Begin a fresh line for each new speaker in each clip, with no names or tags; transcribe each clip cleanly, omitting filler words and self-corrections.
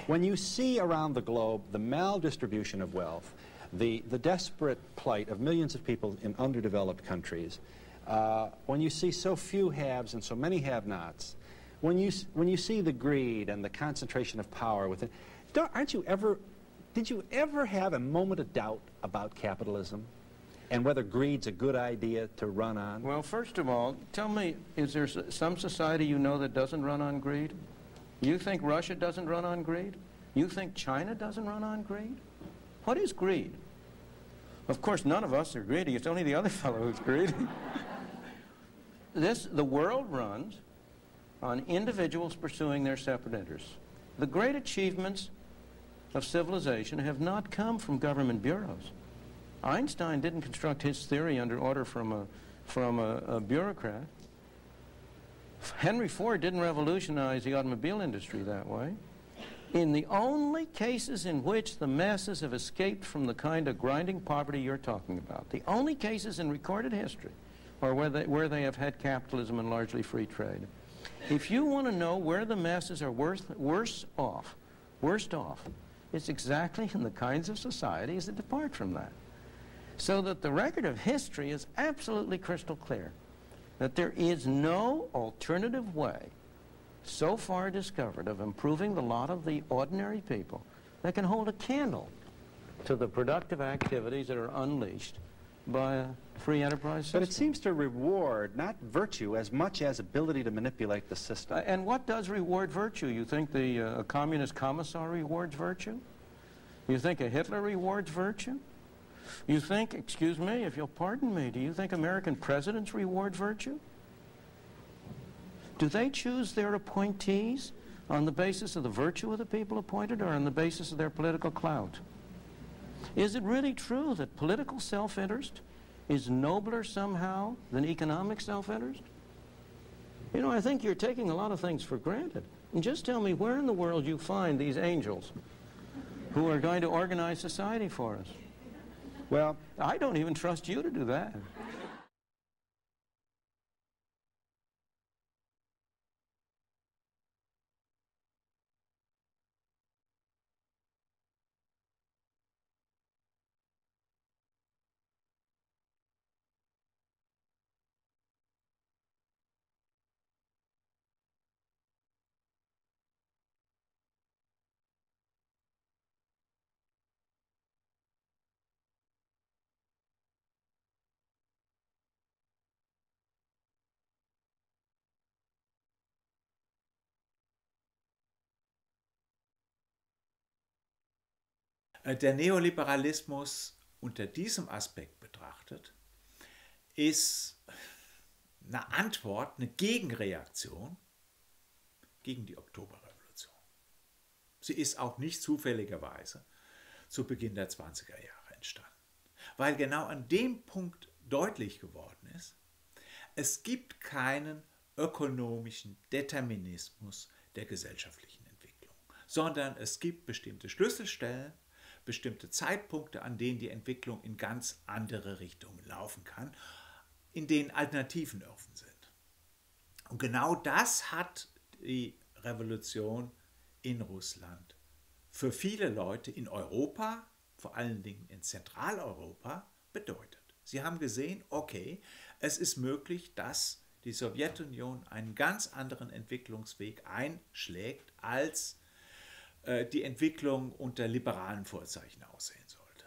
When you see around the globe the maldistribution of wealth, the desperate plight of millions of people in underdeveloped countries, when you see so few haves and so many have-nots, when you see the greed and the concentration of power within, did you ever have a moment of doubt about capitalism and whether greed's a good idea to run on?
Well, first of all, tell me, is there some society you know that doesn't run on greed? You think Russia doesn't run on greed? You think China doesn't run on greed? What is greed? Of course, none of us are greedy. It's only the other fellow who's greedy. The world runs on individuals pursuing their separate interests. The great achievements of civilization have not come from government bureaus. Einstein didn't construct his theory under order from a bureaucrat. Henry Ford didn't revolutionize the automobile industry that way. In the only cases in which the masses have escaped from the kind of grinding poverty you're talking about, the only cases in recorded history are where they have had capitalism and largely free trade. If you want to know where the masses are worst off, it's exactly in the kinds of societies that depart from that. So that the record of history is absolutely crystal clear, that there is no alternative way so far discovered of improving the lot of the ordinary people that can hold a candle to the productive activities that are unleashed by a free enterprise system.
But it seems to reward not virtue as much as ability to manipulate the system.
And what does reward virtue? You think a communist commissar rewards virtue? You think a Hitler rewards virtue? You think, excuse me, if you'll pardon me, do you think American presidents reward virtue? Do they choose their appointees on the basis of the virtue of the people appointed or on the basis of their political clout? Is it really true that political self-interest is nobler somehow than economic self-interest? You know, I think you're taking a lot of things for granted. And just tell me where in the world you find these angels who are going to organize society for us.
Well,
I don't even trust you to do that.
Der Neoliberalismus unter diesem Aspekt betrachtet ist eine Antwort, eine Gegenreaktion gegen die Oktoberrevolution. Sie ist auch nicht zufälligerweise zu Beginn der 20er Jahre entstanden, weil genau an dem Punkt deutlich geworden ist, es gibt keinen ökonomischen Determinismus der gesellschaftlichen Entwicklung, sondern es gibt bestimmte Schlüsselstellen, bestimmte Zeitpunkte, an denen die Entwicklung in ganz andere Richtungen laufen kann, in denen Alternativen offen sind. Und genau das hat die Revolution in Russland für viele Leute in Europa, vor allen Dingen in Zentraleuropa, bedeutet. Sie haben gesehen, okay, es ist möglich, dass die Sowjetunion einen ganz anderen Entwicklungsweg einschlägt, als die Entwicklung unter liberalen Vorzeichen aussehen sollte.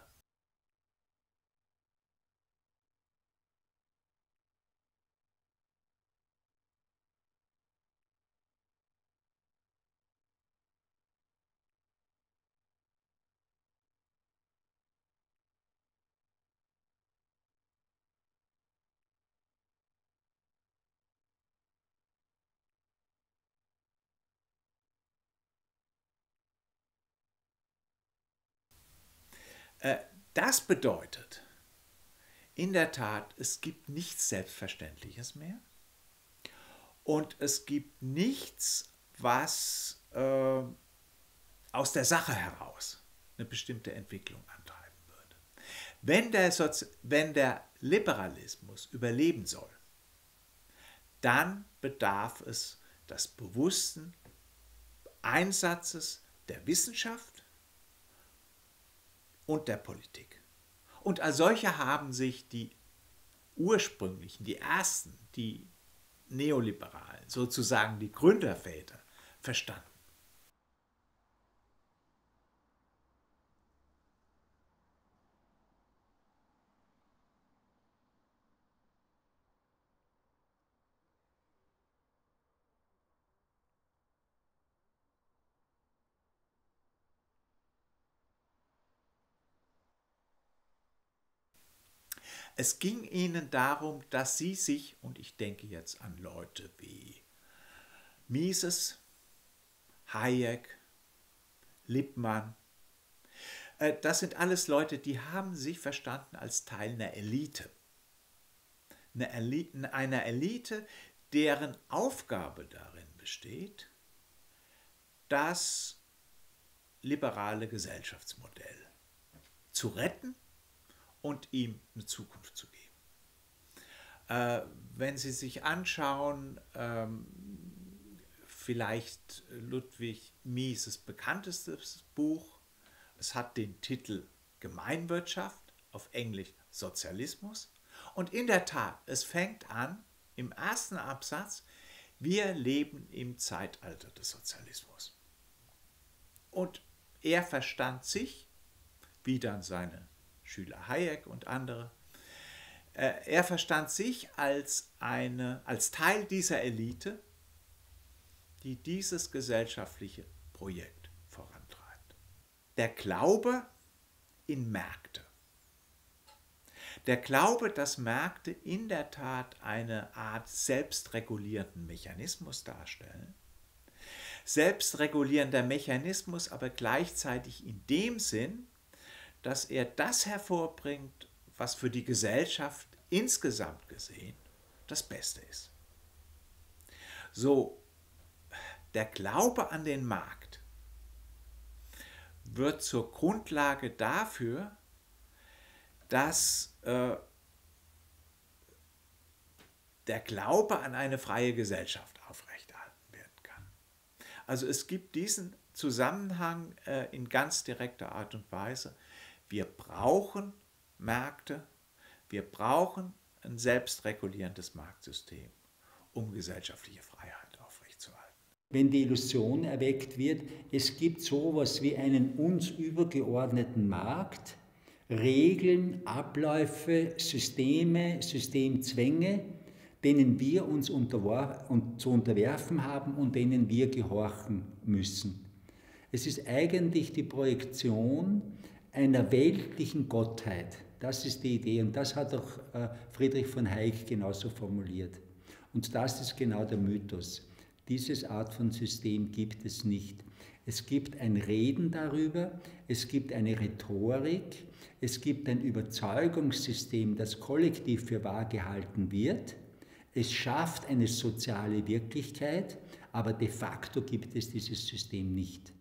Das bedeutet, in der Tat, es gibt nichts Selbstverständliches mehr und es gibt nichts, was aus der Sache heraus eine bestimmte Entwicklung antreiben würde. Wenn der Liberalismus überleben soll, dann bedarf es des bewussten Einsatzes der Wissenschaft und der Politik. Und als solche haben sich die ursprünglichen, die ersten, die Neoliberalen, sozusagen die Gründerväter, verstanden. Es ging ihnen darum, dass sie sich, und ich denke jetzt an Leute wie Mises, Hayek, Lippmann, das sind alles Leute, die haben sich verstanden als Teil einer Elite. Einer Elite, deren Aufgabe darin besteht, das liberale Gesellschaftsmodell zu retten und ihm eine Zukunft zu geben. Wenn Sie sich anschauen, vielleicht Ludwig Mises bekanntestes Buch, es hat den Titel Gemeinwirtschaft, auf Englisch Sozialismus. Und in der Tat, es fängt an im ersten Absatz, wir leben im Zeitalter des Sozialismus. Und er verstand sich, wie dann seine Schüler Hayek und andere, er verstand sich als Teil dieser Elite, die dieses gesellschaftliche Projekt vorantreibt. Der Glaube in Märkte. Der Glaube, dass Märkte in der Tat eine Art selbstregulierenden Mechanismus darstellen. Selbstregulierender Mechanismus, aber gleichzeitig in dem Sinn, dass er das hervorbringt, was für die Gesellschaft insgesamt gesehen das Beste ist. So, der Glaube an den Markt wird zur Grundlage dafür, dass der Glaube an eine freie Gesellschaft aufrechterhalten werden kann. Also es gibt diesen Zusammenhang in ganz direkter Art und Weise. Wir brauchen Märkte, wir brauchen ein selbstregulierendes Marktsystem, um gesellschaftliche Freiheit aufrechtzuerhalten.
Wenn die Illusion erweckt wird, es gibt so etwas wie einen uns übergeordneten Markt, Regeln, Abläufe, Systeme, Systemzwänge, denen wir uns zu unterwerfen haben und denen wir gehorchen müssen. Es ist eigentlich die Projektion einer weltlichen Gottheit. Das ist die Idee und das hat auch Friedrich von Hayek genauso formuliert. Und das ist genau der Mythos. Diese Art von System gibt es nicht. Es gibt ein Reden darüber, es gibt eine Rhetorik, es gibt ein Überzeugungssystem, das kollektiv für wahr gehalten wird. Es schafft eine soziale Wirklichkeit, aber de facto gibt es dieses System nicht.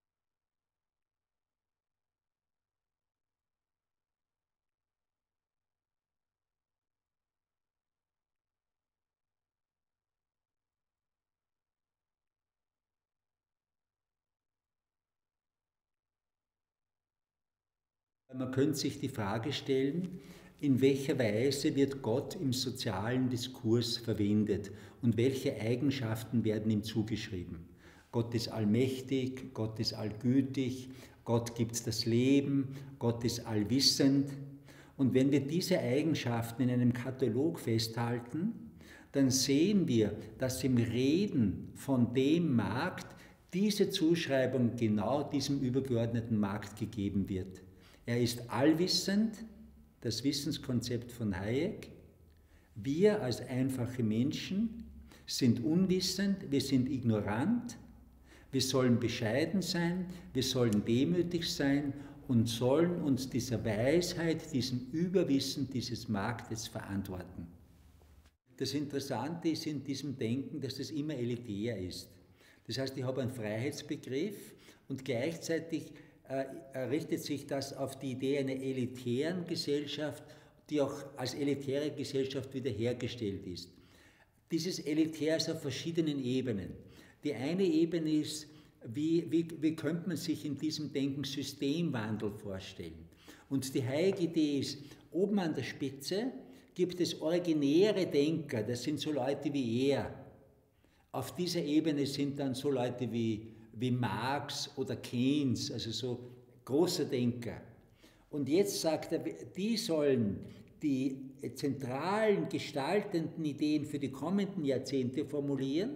Man könnte sich die Frage stellen, in welcher Weise wird Gott im sozialen Diskurs verwendet und welche Eigenschaften werden ihm zugeschrieben? Gott ist allmächtig, Gott ist allgütig, Gott gibt das Leben, Gott ist allwissend. Und wenn wir diese Eigenschaften in einem Katalog festhalten, dann sehen wir, dass im Reden von dem Markt diese Zuschreibung genau diesem übergeordneten Markt gegeben wird. Er ist allwissend, das Wissenskonzept von Hayek. Wir als einfache Menschen sind unwissend, wir sind ignorant, wir sollen bescheiden sein, wir sollen demütig sein und sollen uns dieser Weisheit, diesem Überwissen dieses Marktes verantworten. Das Interessante ist in diesem Denken, dass das immer elitär ist. Das heißt, ich habe einen Freiheitsbegriff und gleichzeitig richtet sich das auf die Idee einer elitären Gesellschaft, die auch als elitäre Gesellschaft wiederhergestellt ist. Dieses Elitär ist auf verschiedenen Ebenen. Die eine Ebene ist, wie könnte man sich in diesem Denken Systemwandel vorstellen? Und die Hayek-Idee ist, oben an der Spitze gibt es originäre Denker, das sind so Leute wie er. Auf dieser Ebene sind dann so Leute wie Marx oder Keynes, also so große Denker. Und jetzt sagt er, die sollen die zentralen gestaltenden Ideen für die kommenden Jahrzehnte formulieren.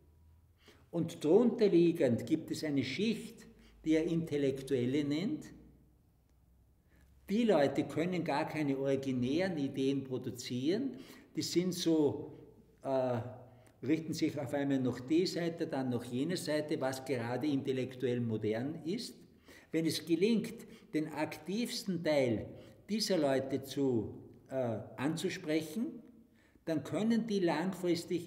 Und darunter liegend gibt es eine Schicht, die er Intellektuelle nennt. Die Leute können gar keine originären Ideen produzieren. Die sind so, richten sich auf einmal nach die Seite, dann nach jene Seite, was gerade intellektuell modern ist. Wenn es gelingt, den aktivsten Teil dieser Leute anzusprechen, dann können die langfristig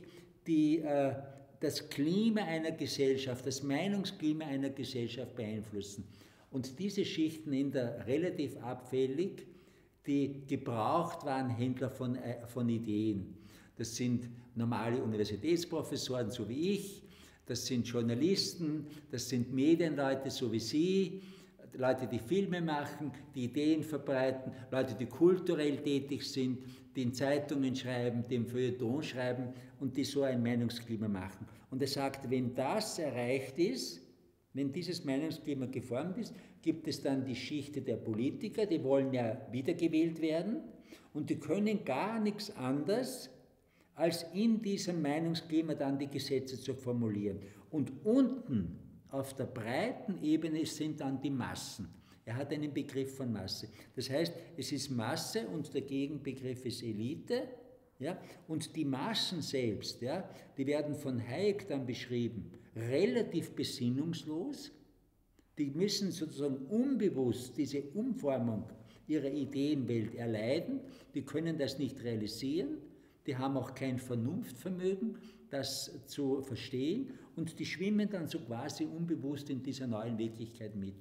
das Klima einer Gesellschaft, das Meinungsklima einer Gesellschaft beeinflussen. Und diese Schichten nennt er relativ abfällig die Gebrauchtwarenhändler von Ideen. Das sind normale Universitätsprofessoren, so wie ich, das sind Journalisten, das sind Medienleute, so wie Sie, Leute, die Filme machen, die Ideen verbreiten, Leute, die kulturell tätig sind, die in Zeitungen schreiben, die im Feuilleton schreiben und die so ein Meinungsklima machen. Und er sagt, wenn das erreicht ist, wenn dieses Meinungsklima geformt ist, gibt es dann die Schicht der Politiker, die wollen ja wiedergewählt werden und die können gar nichts anderes, als in diesem Meinungsklima dann die Gesetze zu formulieren. Und unten auf der breiten Ebene sind dann die Massen. Er hat einen Begriff von Masse. Das heißt, es ist Masse und der Gegenbegriff ist Elite. Ja? Und die Massen selbst, ja, die werden von Hayek dann beschrieben, relativ besinnungslos. Die müssen sozusagen unbewusst diese Umformung ihrer Ideenwelt erleiden. Die können das nicht realisieren. Die haben auch kein Vernunftvermögen, das zu verstehen, und die schwimmen dann so quasi unbewusst in dieser neuen Wirklichkeit mit.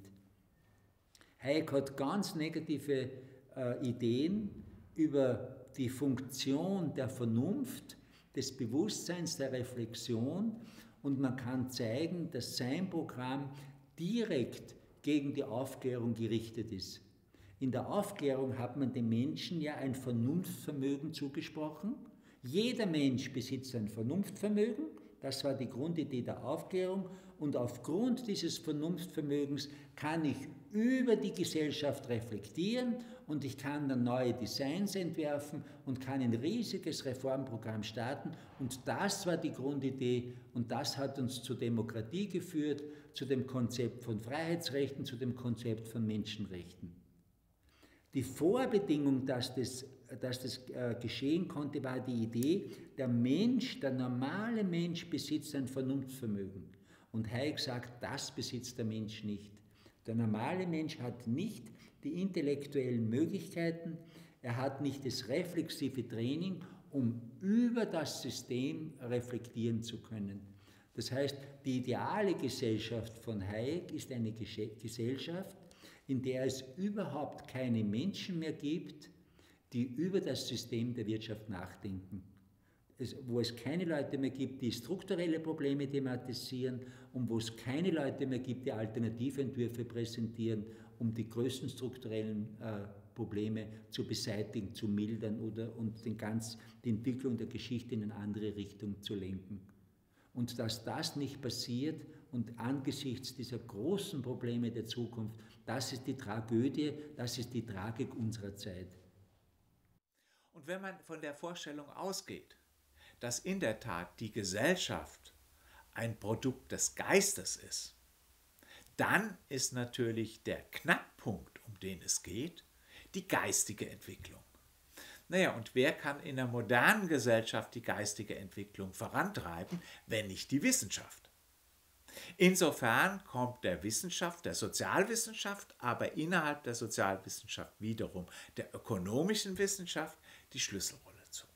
Hayek hat ganz negative Ideen über die Funktion der Vernunft, des Bewusstseins, der Reflexion, und man kann zeigen, dass sein Programm direkt gegen die Aufklärung gerichtet ist. In der Aufklärung hat man den Menschen ja ein Vernunftvermögen zugesprochen. Jeder Mensch besitzt ein Vernunftvermögen, das war die Grundidee der Aufklärung, und aufgrund dieses Vernunftvermögens kann ich über die Gesellschaft reflektieren und ich kann dann neue Designs entwerfen und kann ein riesiges Reformprogramm starten, und das war die Grundidee und das hat uns zur Demokratie geführt, zu dem Konzept von Freiheitsrechten, zu dem Konzept von Menschenrechten. Die Vorbedingung, dass das geschehen konnte, war die Idee, der Mensch, der normale Mensch besitzt ein Vernunftvermögen. Und Hayek sagt, das besitzt der Mensch nicht. Der normale Mensch hat nicht die intellektuellen Möglichkeiten, er hat nicht das reflexive Training, um über das System reflektieren zu können. Das heißt, die ideale Gesellschaft von Hayek ist eine Gesellschaft, in der es überhaupt keine Menschen mehr gibt, die über das System der Wirtschaft nachdenken. Wo es keine Leute mehr gibt, die strukturelle Probleme thematisieren, und wo es keine Leute mehr gibt, die Alternativentwürfe präsentieren, um die größten strukturellen Probleme zu beseitigen, zu mildern und die Entwicklung der Geschichte in eine andere Richtung zu lenken. Und dass das nicht passiert und angesichts dieser großen Probleme der Zukunft, das ist die Tragödie, das ist die Tragik unserer Zeit.
Und wenn man von der Vorstellung ausgeht, dass in der Tat die Gesellschaft ein Produkt des Geistes ist, dann ist natürlich der Knackpunkt, um den es geht, die geistige Entwicklung. Naja, und wer kann in der modernen Gesellschaft die geistige Entwicklung vorantreiben, wenn nicht die Wissenschaft? Insofern kommt der Wissenschaft, der Sozialwissenschaft, aber innerhalb der Sozialwissenschaft wiederum der ökonomischen Wissenschaft die Schlüsselrolle zu.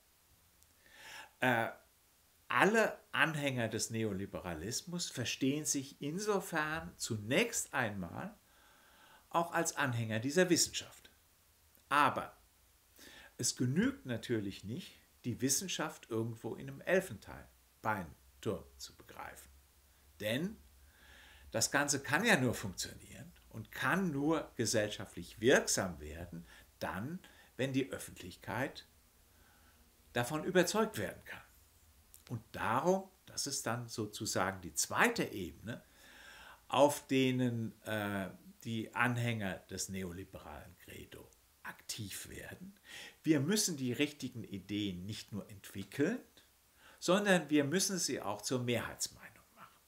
Alle Anhänger des Neoliberalismus verstehen sich insofern zunächst einmal auch als Anhänger dieser Wissenschaft. Aber es genügt natürlich nicht, die Wissenschaft irgendwo in einem Elfenbeinturm zu begreifen. Denn das Ganze kann ja nur funktionieren und kann nur gesellschaftlich wirksam werden, dann, wenn die Öffentlichkeit davon überzeugt werden kann. Und darum, das ist dann sozusagen die zweite Ebene, auf denen die Anhänger des neoliberalen Credo aktiv werden. Wir müssen die richtigen Ideen nicht nur entwickeln, sondern wir müssen sie auch zur Mehrheitsmeinung machen.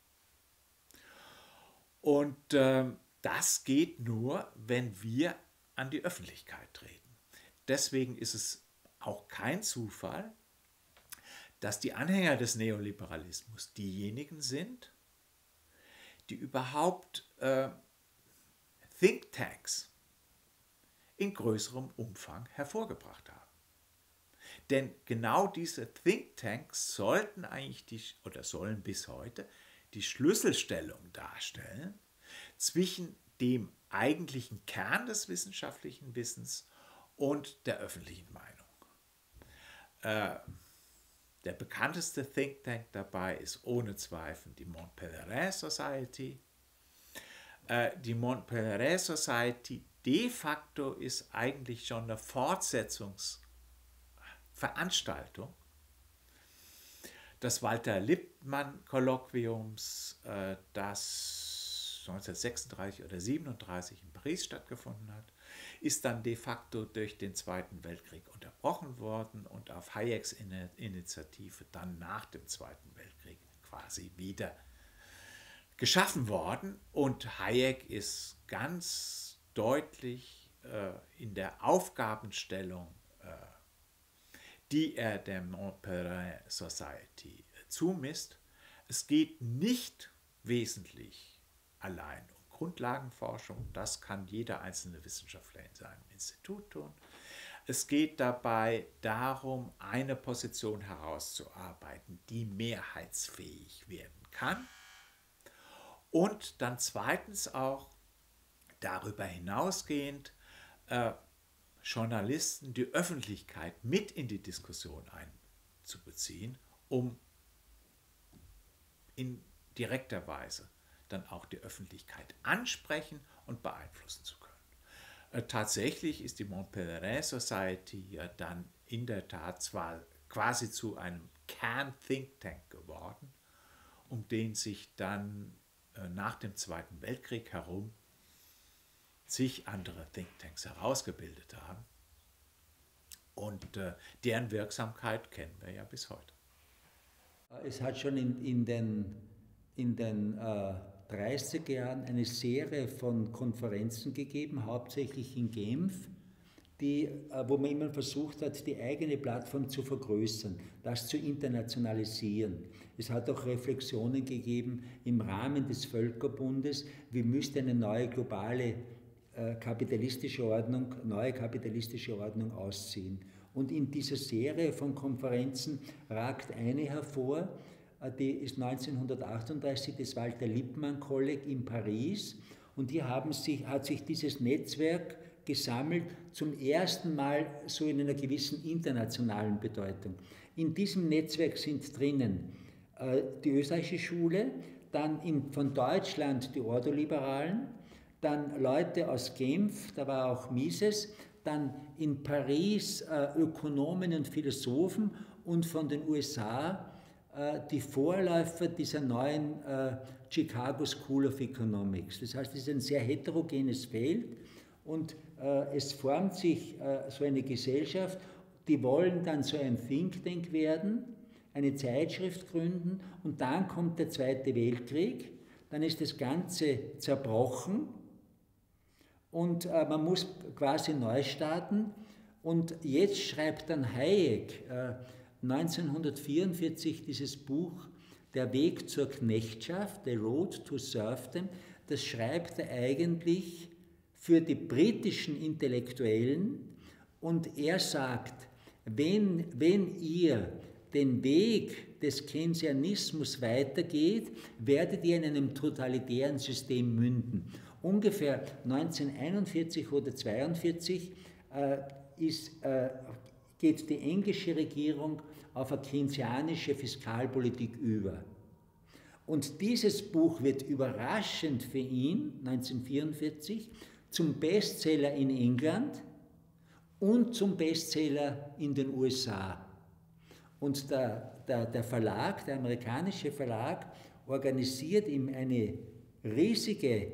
Und das geht nur, wenn wir an die Öffentlichkeit treten. Deswegen ist es auch kein Zufall, dass die Anhänger des Neoliberalismus diejenigen sind, die überhaupt Thinktanks in größerem Umfang hervorgebracht haben. Denn genau diese Thinktanks sollten eigentlich sollen bis heute die Schlüsselstellung darstellen zwischen dem eigentlichen Kern des wissenschaftlichen Wissens und der öffentlichen Meinung. Der bekannteste Think Tank dabei ist ohne Zweifel die Mont Pelerin Society. Die Mont Pelerin Society de facto ist eigentlich schon eine Fortsetzungsveranstaltung des Walter-Lippmann-Kolloquiums, das 1936 oder 1937 in Paris stattgefunden hat, ist dann de facto durch den Zweiten Weltkrieg unterbrochen worden und auf Hayeks Initiative dann nach dem Zweiten Weltkrieg quasi wieder geschaffen worden. Und Hayek ist ganz deutlich in der Aufgabenstellung, die er der Mont Pelerin Society zumisst. Es geht nicht wesentlich allein um Grundlagenforschung, das kann jeder einzelne Wissenschaftler in seinem Institut tun. Es geht dabei darum, eine Position herauszuarbeiten, die mehrheitsfähig werden kann. Und dann zweitens auch darüber hinausgehend Journalisten, die Öffentlichkeit mit in die Diskussion einzubeziehen, um in direkter Weise dann auch die Öffentlichkeit ansprechen und beeinflussen zu können. Tatsächlich ist die Mont Pelerin Society ja dann in der Tat zwar quasi zu einem Kern-Think-Tank geworden, um den sich dann nach dem Zweiten Weltkrieg herum zig andere Thinktanks herausgebildet haben. Und deren Wirksamkeit kennen wir ja bis heute.
Es hat schon in den 30er Jahren eine Serie von Konferenzen gegeben, hauptsächlich in Genf, wo man immer versucht hat, die eigene Plattform zu vergrößern, das zu internationalisieren. Es hat auch Reflexionen gegeben im Rahmen des Völkerbundes, wie müsste eine neue globale kapitalistische Ordnung aussehen. Und in dieser Serie von Konferenzen ragt eine hervor, die ist 1938, das Walter-Lippmann-Kolleg in Paris, und hier hat sich dieses Netzwerk gesammelt, zum ersten Mal so in einer gewissen internationalen Bedeutung. In diesem Netzwerk sind drinnen die österreichische Schule, dann von Deutschland die Ordoliberalen, dann Leute aus Genf, da war auch Mises, dann in Paris Ökonomen und Philosophen und von den USA die Vorläufer dieser neuen Chicago School of Economics. Das heißt, es ist ein sehr heterogenes Feld und es formt sich so eine Gesellschaft, die wollen dann so ein Think Tank werden, eine Zeitschrift gründen und dann kommt der Zweite Weltkrieg, dann ist das Ganze zerbrochen und man muss quasi neu starten und jetzt schreibt dann Hayek 1944 dieses Buch Der Weg zur Knechtschaft, The Road to Serfdom, das schreibt er eigentlich für die britischen Intellektuellen und er sagt, wenn ihr den Weg des Keynesianismus weitergeht, werdet ihr in einem totalitären System münden. Ungefähr 1941 oder 1942 geht die englische Regierung auf eine keynesianische Fiskalpolitik über. Und dieses Buch wird überraschend für ihn 1944 zum Bestseller in England und zum Bestseller in den USA. Und der Verlag, der amerikanische Verlag, organisiert ihm eine riesige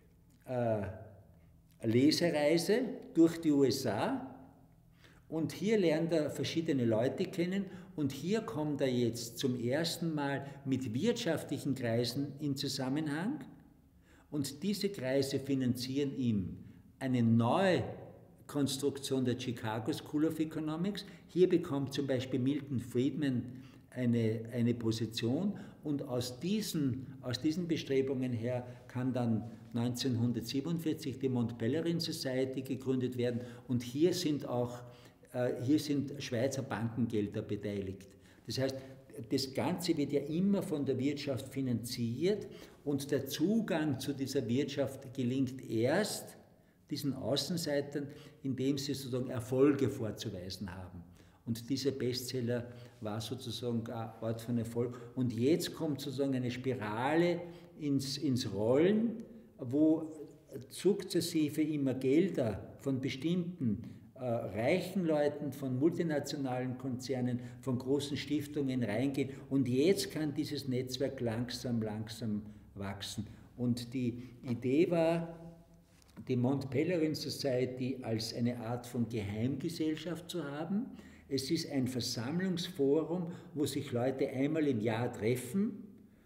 Lesereise durch die USA. Und hier lernt er verschiedene Leute kennen und hier kommt er jetzt zum ersten Mal mit wirtschaftlichen Kreisen in Zusammenhang. Und diese Kreise finanzieren ihm eine neue Konstruktion der Chicago School of Economics. Hier bekommt zum Beispiel Milton Friedman eine Position und aus diesen Bestrebungen her kann dann 1947 die Mont Pelerin Society gegründet werden und hier sind Schweizer Bankengelder beteiligt. Das heißt, das Ganze wird ja immer von der Wirtschaft finanziert und der Zugang zu dieser Wirtschaft gelingt erst diesen Außenseitern, indem sie sozusagen Erfolge vorzuweisen haben. Und dieser Bestseller war sozusagen ein Ort von Erfolg. Und jetzt kommt sozusagen eine Spirale ins Rollen, wo sukzessive immer Gelder von bestimmten reichen Leuten, von multinationalen Konzernen, von großen Stiftungen reingehen. Und jetzt kann dieses Netzwerk langsam wachsen. Und die Idee war, die Mont Pelerin Society als eine Art von Geheimgesellschaft zu haben. Es ist ein Versammlungsforum, wo sich Leute einmal im Jahr treffen,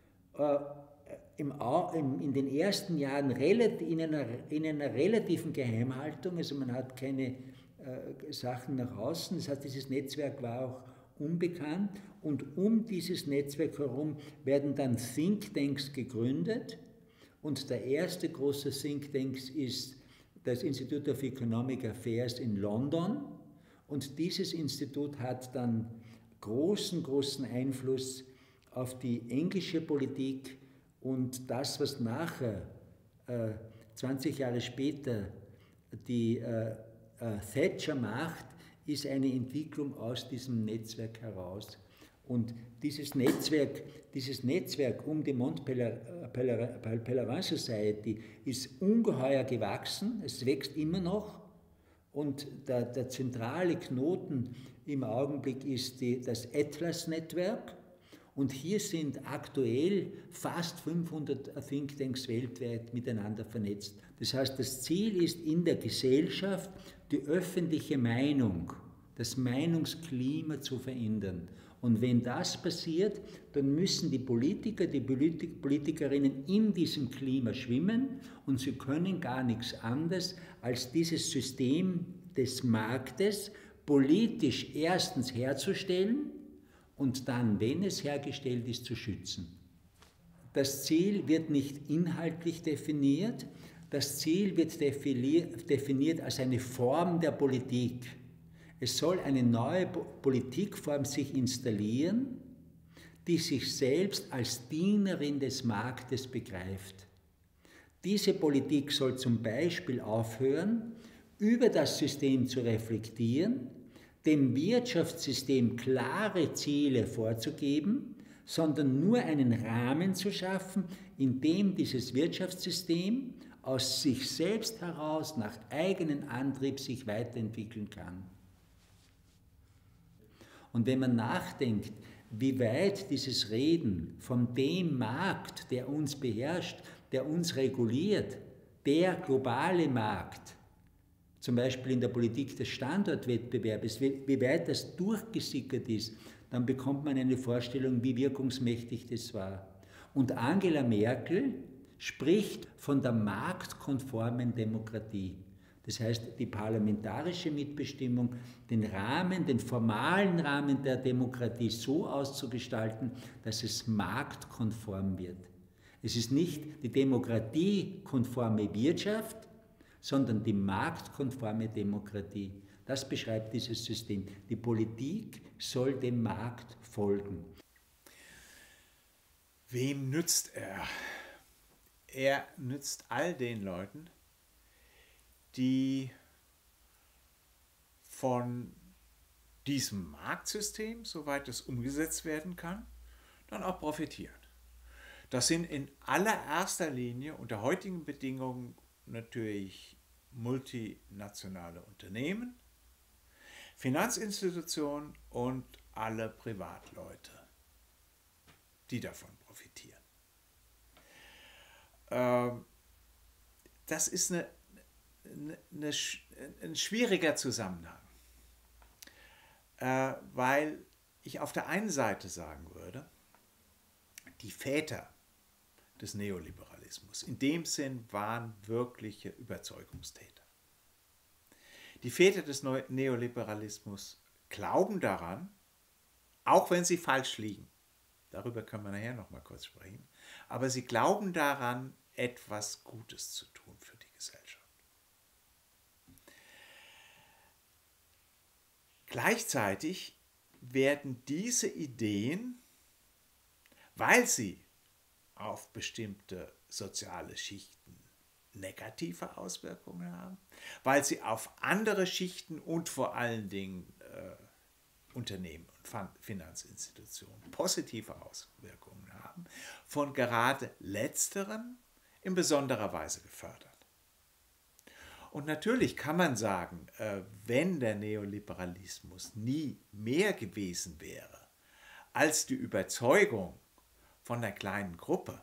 in den ersten Jahren in einer relativen Geheimhaltung, also man hat keine Sachen nach außen, das heißt, dieses Netzwerk war auch unbekannt und um dieses Netzwerk herum werden dann Thinktanks gegründet und der erste große Think Tank ist das Institute of Economic Affairs in London und dieses Institut hat dann großen Einfluss auf die englische Politik und das, was nachher, 20 Jahre später, die Thatcher macht, ist eine Entwicklung aus diesem Netzwerk heraus. Und dieses Netzwerk um die Mont Pelerin Society ist ungeheuer gewachsen, es wächst immer noch und der zentrale Knoten im Augenblick ist das Atlas-Netzwerk und hier sind aktuell fast 500 Thinktanks weltweit miteinander vernetzt. Das heißt, das Ziel ist in der Gesellschaft, die öffentliche Meinung, das Meinungsklima zu verändern. Und wenn das passiert, dann müssen die Politiker, die Politikerinnen in diesem Klima schwimmen und sie können gar nichts anderes als dieses System des Marktes politisch erstens herzustellen und dann, wenn es hergestellt ist, zu schützen. Das Ziel wird nicht inhaltlich definiert, das Ziel wird definiert als eine Form der Politik. Es soll eine neue Politikform sich installieren, die sich selbst als Dienerin des Marktes begreift. Diese Politik soll zum Beispiel aufhören, über das System zu reflektieren, dem Wirtschaftssystem klare Ziele vorzugeben, sondern nur einen Rahmen zu schaffen, in dem dieses Wirtschaftssystem aus sich selbst heraus nach eigenem Antrieb sich weiterentwickeln kann. Und wenn man nachdenkt, wie weit dieses Reden von dem Markt, der uns beherrscht, der uns reguliert, der globale Markt, zum Beispiel in der Politik des Standortwettbewerbs, wie weit das durchgesickert ist, dann bekommt man eine Vorstellung, wie wirkungsmächtig das war. Und Angela Merkel spricht von der marktkonformen Demokratie. Das heißt, die parlamentarische Mitbestimmung, den formalen Rahmen der Demokratie so auszugestalten, dass es marktkonform wird. Es ist nicht die demokratiekonforme Wirtschaft, sondern die marktkonforme Demokratie. Das beschreibt dieses System. Die Politik soll dem Markt folgen.
Wem nützt er? Er nützt all den Leuten, die von diesem Marktsystem, soweit es umgesetzt werden kann, dann auch profitieren. Das sind in allererster Linie unter heutigen Bedingungen natürlich multinationale Unternehmen, Finanzinstitutionen und alle Privatleute, die davon profitieren. Das ist ein schwieriger Zusammenhang, weil ich auf der einen Seite sagen würde, die Väter des Neoliberalismus in dem Sinn waren wirkliche Überzeugungstäter. Die Väter des Neoliberalismus glauben daran, auch wenn sie falsch liegen. Darüber können wir nachher noch mal kurz sprechen. Aber sie glauben daran, etwas Gutes zu tun für die Gesellschaft. Gleichzeitig werden diese Ideen, weil sie auf bestimmte soziale Schichten negative Auswirkungen haben, weil sie auf andere Schichten und vor allen Dingen Unternehmen und Finanzinstitutionen positive Auswirkungen haben, von gerade letzteren in besonderer Weise gefördert. Und natürlich kann man sagen, wenn der Neoliberalismus nie mehr gewesen wäre als die Überzeugung von einer kleinen Gruppe,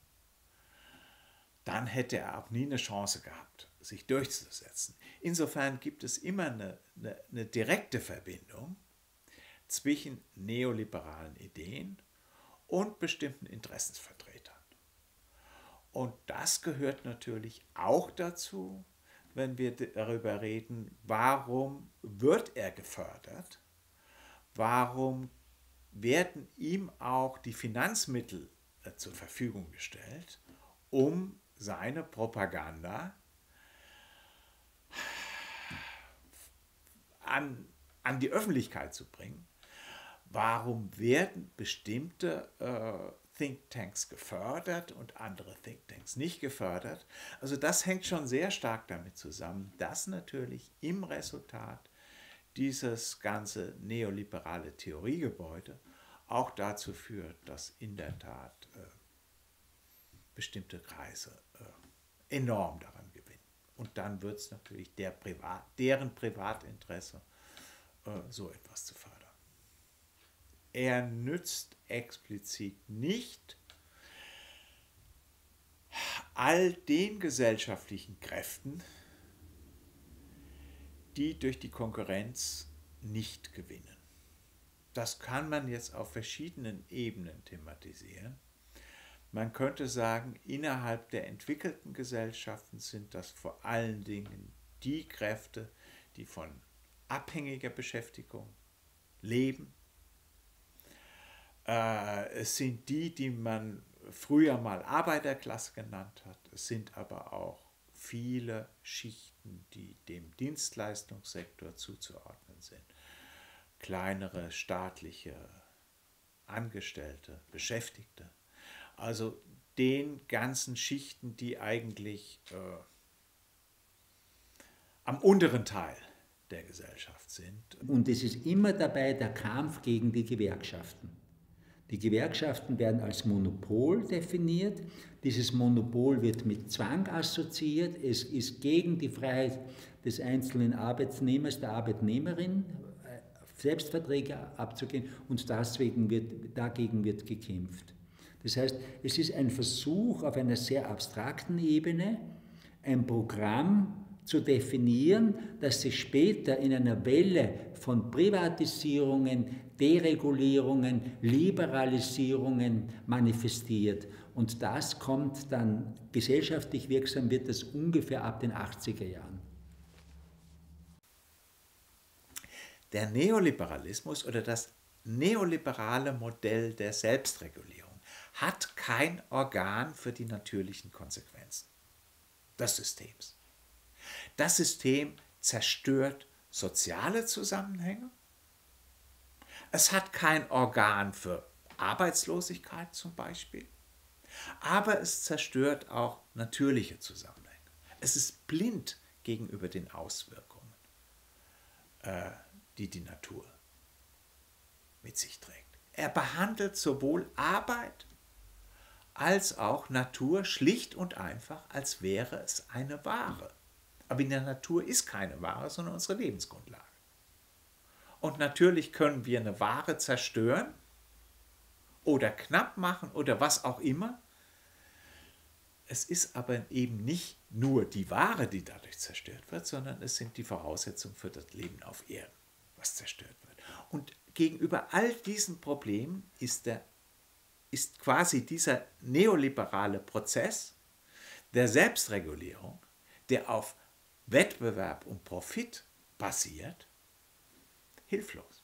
dann hätte er auch nie eine Chance gehabt, sich durchzusetzen. Insofern gibt es immer eine direkte Verbindung zwischen neoliberalen Ideen und bestimmten Interessensvertretern. Und das gehört natürlich auch dazu, wenn wir darüber reden, warum wird er gefördert, warum werden ihm auch die Finanzmittel zur Verfügung gestellt, um seine Propaganda an die Öffentlichkeit zu bringen. Warum werden bestimmte Thinktanks gefördert und andere Thinktanks nicht gefördert? Also das hängt schon sehr stark damit zusammen, dass natürlich im Resultat dieses ganze neoliberale Theoriegebäude auch dazu führt, dass in der Tat bestimmte Kreise enorm daran gewinnen. Und dann wird es natürlich deren Privatinteresse, so etwas zu fördern. Er nützt explizit nicht all den gesellschaftlichen Kräften, die durch die Konkurrenz nicht gewinnen. Das kann man jetzt auf verschiedenen Ebenen thematisieren. Man könnte sagen, innerhalb der entwickelten Gesellschaften sind das vor allen Dingen die Kräfte, die von abhängiger Beschäftigung leben. Es sind die man früher mal Arbeiterklasse genannt hat. Es sind aber auch viele Schichten, die dem Dienstleistungssektor zuzuordnen sind. Kleinere staatliche Angestellte, Beschäftigte. Also den ganzen Schichten, die eigentlich am unteren Teil der Gesellschaft sind.
Und es ist immer dabei der Kampf gegen die Gewerkschaften. Die Gewerkschaften werden als Monopol definiert. Dieses Monopol wird mit Zwang assoziiert. Es ist gegen die Freiheit des einzelnen Arbeitnehmers, der Arbeitnehmerin, Selbstverträge abzugehen, und dagegen wird gekämpft. Das heißt, es ist ein Versuch auf einer sehr abstrakten Ebene, ein Programm zu definieren, das sich später in einer Welle von Privatisierungen, Deregulierungen, Liberalisierungen manifestiert. Und das kommt dann gesellschaftlich wirksam, wird das ungefähr ab den 80er Jahren.
Der Neoliberalismus oder das neoliberale Modell der Selbstregulierung hat kein Organ für die natürlichen Konsequenzen des Systems. Das System zerstört soziale Zusammenhänge. Es hat kein Organ für Arbeitslosigkeit zum Beispiel, aber es zerstört auch natürliche Zusammenhänge. Es ist blind gegenüber den Auswirkungen, die die Natur mit sich trägt. Er behandelt sowohl Arbeit als auch Natur schlicht und einfach, als wäre es eine Ware. Aber in der Natur ist keine Ware, sondern unsere Lebensgrundlage. Und natürlich können wir eine Ware zerstören oder knapp machen oder was auch immer. Es ist aber eben nicht nur die Ware, die dadurch zerstört wird, sondern es sind die Voraussetzungen für das Leben auf Erden, was zerstört wird. Und gegenüber all diesen Problemen ist quasi dieser neoliberale Prozess der Selbstregulierung, der auf Wettbewerb und Profit basiert, hilflos.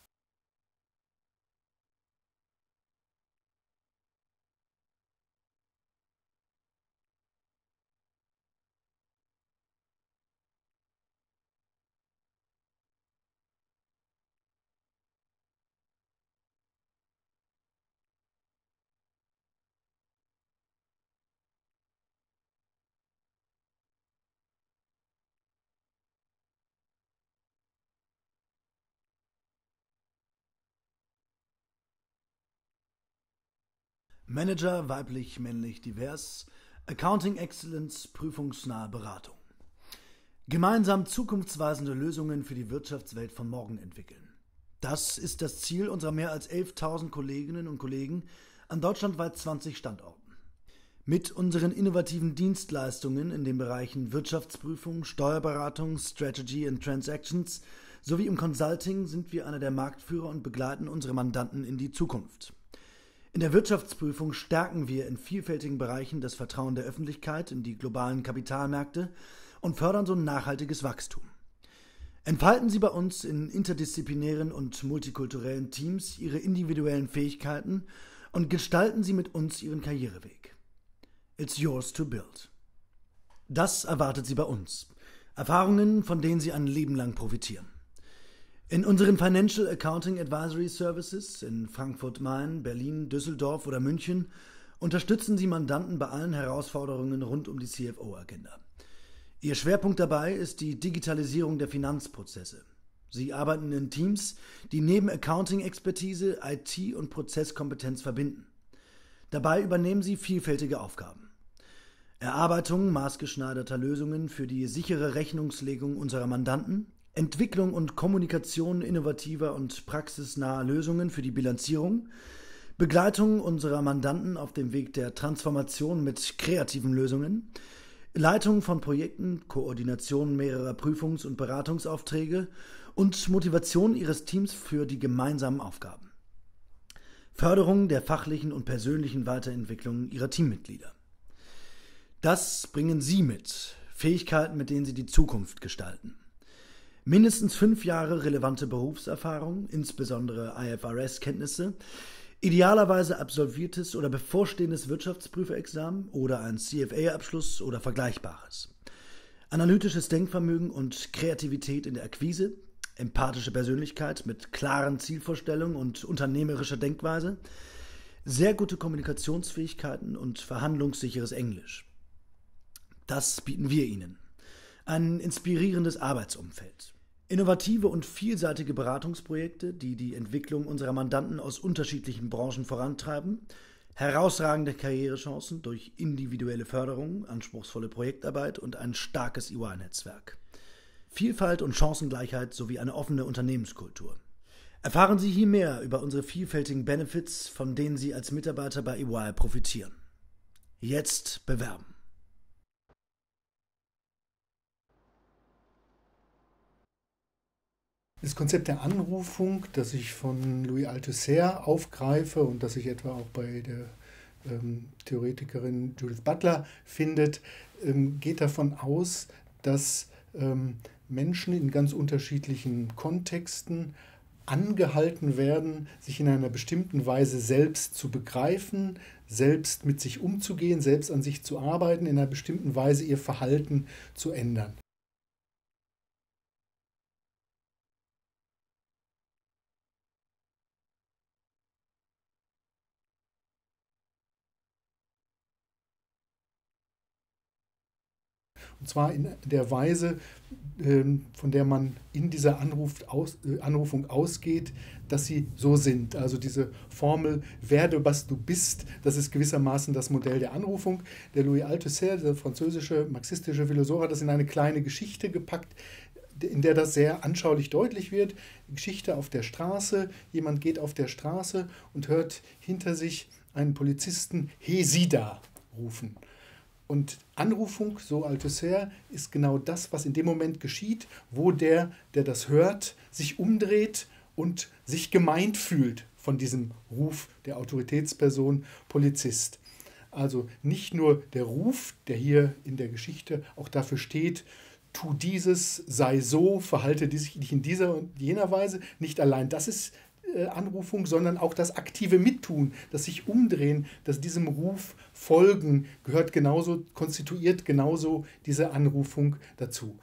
Manager, weiblich, männlich, divers, Accounting Excellence, prüfungsnahe Beratung. Gemeinsam zukunftsweisende Lösungen für die Wirtschaftswelt von morgen entwickeln. Das ist das Ziel unserer mehr als 11.000 Kolleginnen und Kollegen an deutschlandweit 20 Standorten. Mit unseren innovativen Dienstleistungen in den Bereichen Wirtschaftsprüfung, Steuerberatung, Strategy and Transactions sowie im Consulting sind wir einer der Marktführer und begleiten unsere Mandanten in die Zukunft. In der Wirtschaftsprüfung stärken wir in vielfältigen Bereichen das Vertrauen der Öffentlichkeit in die globalen Kapitalmärkte und fördern so nachhaltiges Wachstum. Entfalten Sie bei uns in interdisziplinären und multikulturellen Teams Ihre individuellen Fähigkeiten und gestalten Sie mit uns Ihren Karriereweg. It's yours to build. Das erwartet Sie bei uns. Erfahrungen, von denen Sie ein Leben lang profitieren. In unseren Financial Accounting Advisory Services in Frankfurt, Main, Berlin, Düsseldorf oder München unterstützen Sie Mandanten bei allen Herausforderungen rund um die CFO-Agenda. Ihr Schwerpunkt dabei ist die Digitalisierung der Finanzprozesse. Sie arbeiten in Teams, die neben Accounting-Expertise IT- und Prozesskompetenz verbinden. Dabei übernehmen Sie vielfältige Aufgaben. Erarbeitung maßgeschneiderter Lösungen für die sichere Rechnungslegung unserer Mandanten, Entwicklung und Kommunikation innovativer und praxisnaher Lösungen für die Bilanzierung, Begleitung unserer Mandanten auf dem Weg der Transformation mit kreativen Lösungen, Leitung von Projekten, Koordination mehrerer Prüfungs- und Beratungsaufträge und Motivation ihres Teams für die gemeinsamen Aufgaben. Förderung der fachlichen und persönlichen Weiterentwicklung ihrer Teammitglieder. Das bringen Sie mit, Fähigkeiten, mit denen Sie die Zukunft gestalten. Mindestens 5 Jahre relevante Berufserfahrung, insbesondere IFRS-Kenntnisse, idealerweise absolviertes oder bevorstehendes Wirtschaftsprüferexamen oder ein CFA-Abschluss oder Vergleichbares. Analytisches Denkvermögen und Kreativität in der Akquise, empathische Persönlichkeit mit klaren Zielvorstellungen und unternehmerischer Denkweise, sehr gute Kommunikationsfähigkeiten und verhandlungssicheres Englisch. Das bieten wir Ihnen. Ein inspirierendes Arbeitsumfeld. Innovative und vielseitige Beratungsprojekte, die die Entwicklung unserer Mandanten aus unterschiedlichen Branchen vorantreiben, herausragende Karrierechancen durch individuelle Förderung, anspruchsvolle Projektarbeit und ein starkes EY-Netzwerk. Vielfalt und Chancengleichheit sowie eine offene Unternehmenskultur. Erfahren Sie hier mehr über unsere vielfältigen Benefits, von denen Sie als Mitarbeiter bei EY profitieren. Jetzt bewerben.
Das Konzept der Anrufung, das ich von Louis Althusser aufgreife und das sich etwa auch bei der Theoretikerin Judith Butler findet, geht davon aus, dass Menschen in ganz unterschiedlichen Kontexten angehalten werden, sich in einer bestimmten Weise selbst zu begreifen, selbst mit sich umzugehen, selbst an sich zu arbeiten, in einer bestimmten Weise ihr Verhalten zu ändern. Und zwar in der Weise, von der man in dieser Anrufung ausgeht, dass sie so sind. Also diese Formel, werde was du bist, das ist gewissermaßen das Modell der Anrufung. Der Louis Althusser, der französische marxistische Philosoph, hat das in eine kleine Geschichte gepackt, in der das sehr anschaulich deutlich wird. Geschichte auf der Straße, jemand geht auf der Straße und hört hinter sich einen Polizisten "He, Sie da" rufen. Und Anrufung, so Althusser, ist genau das, was in dem Moment geschieht, wo der das hört, sich umdreht und sich gemeint fühlt von diesem Ruf der Autoritätsperson Polizist. Also nicht nur der Ruf, der hier in der Geschichte auch dafür steht, tu dieses, sei so, verhalte dich in dieser und jener Weise. Nicht allein das ist Anrufung, sondern auch das aktive Mittun, das sich umdrehen, das diesem Ruf folgen, gehört genauso, konstituiert genauso diese Anrufung dazu.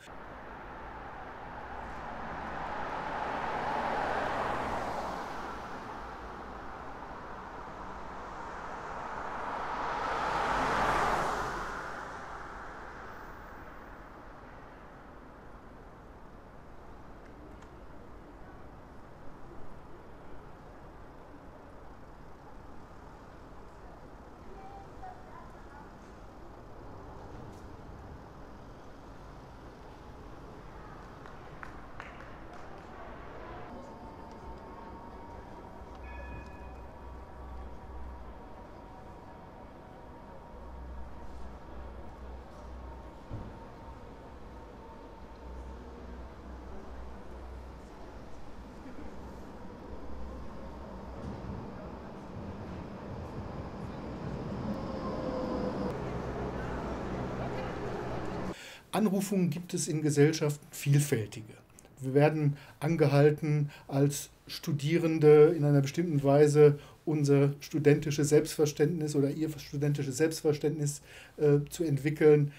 Anrufungen gibt es in Gesellschaften vielfältige. Wir werden angehalten, als Studierende in einer bestimmten Weise unser studentisches Selbstverständnis oder ihr studentisches Selbstverständnis zu entwickeln.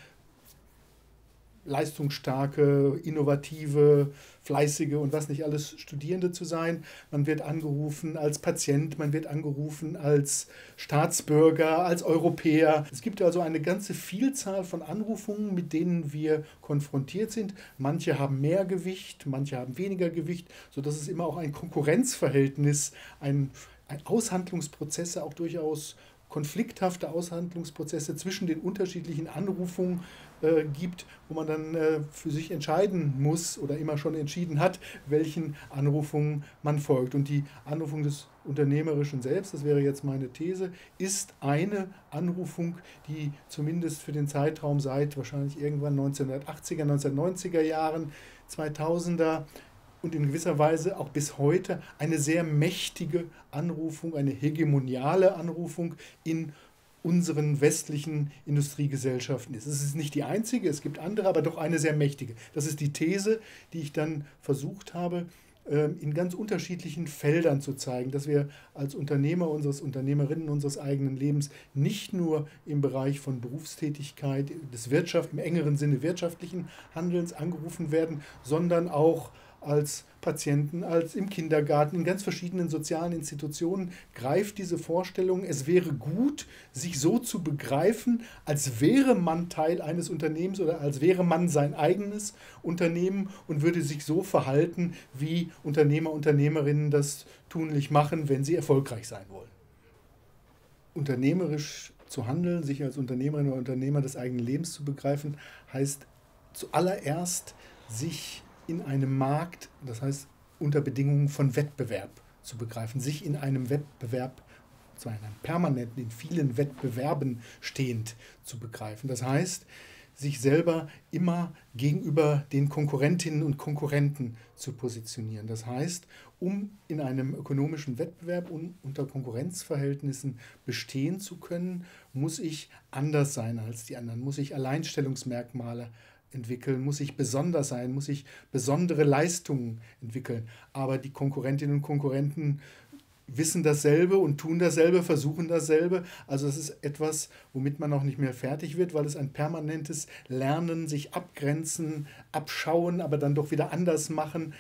Leistungsstarke, innovative, fleißige und was nicht alles Studierende zu sein. Man wird angerufen als Patient, man wird angerufen als Staatsbürger, als Europäer. Es gibt also eine ganze Vielzahl von Anrufungen, mit denen wir konfrontiert sind. Manche haben mehr Gewicht, manche haben weniger Gewicht, sodass es immer auch ein Konkurrenzverhältnis, ein Aushandlungsprozesse, auch durchaus konflikthafte Aushandlungsprozesse zwischen den unterschiedlichen Anrufungen gibt, wo man dann für sich entscheiden muss oder immer schon entschieden hat, welchen Anrufungen man folgt. Und die Anrufung des Unternehmerischen selbst, das wäre jetzt meine These, ist eine Anrufung, die zumindest für den Zeitraum seit wahrscheinlich irgendwann 1980er, 1990er Jahren, 2000er und in gewisser Weise auch bis heute eine sehr mächtige Anrufung, eine hegemoniale Anrufung in unseren westlichen Industriegesellschaften ist. Es ist nicht die einzige, es gibt andere, aber doch eine sehr mächtige. Das ist die These, die ich dann versucht habe, in ganz unterschiedlichen Feldern zu zeigen, dass wir als Unternehmerinnen unseres eigenen Lebens nicht nur im Bereich von Berufstätigkeit, im engeren Sinne wirtschaftlichen Handelns angerufen werden, sondern auch als Patienten, als im Kindergarten, in ganz verschiedenen sozialen Institutionen greift diese Vorstellung, es wäre gut, sich so zu begreifen, als wäre man Teil eines Unternehmens oder als wäre man sein eigenes Unternehmen und würde sich so verhalten, wie Unternehmer, Unternehmerinnen das tunlich machen, wenn sie erfolgreich sein wollen. Unternehmerisch zu handeln, sich als Unternehmerin oder Unternehmer des eigenen Lebens zu begreifen, heißt zuallererst sich in einem Markt, das heißt unter Bedingungen von Wettbewerb zu begreifen, sich in einem Wettbewerb, zwar in einem permanenten, in vielen Wettbewerben stehend zu begreifen. Das heißt, sich selber immer gegenüber den Konkurrentinnen und Konkurrenten zu positionieren. Das heißt, um in einem ökonomischen Wettbewerb und unter Konkurrenzverhältnissen bestehen zu können, muss ich anders sein als die anderen, muss ich Alleinstellungsmerkmale entwickeln, muss ich besonders sein, muss ich besondere Leistungen entwickeln. Aber die Konkurrentinnen und Konkurrenten wissen dasselbe und tun dasselbe, versuchen dasselbe. Also es ist etwas, womit man auch nicht mehr fertig wird, weil es ein permanentes Lernen, sich abgrenzen, abschauen, aber dann doch wieder anders machen,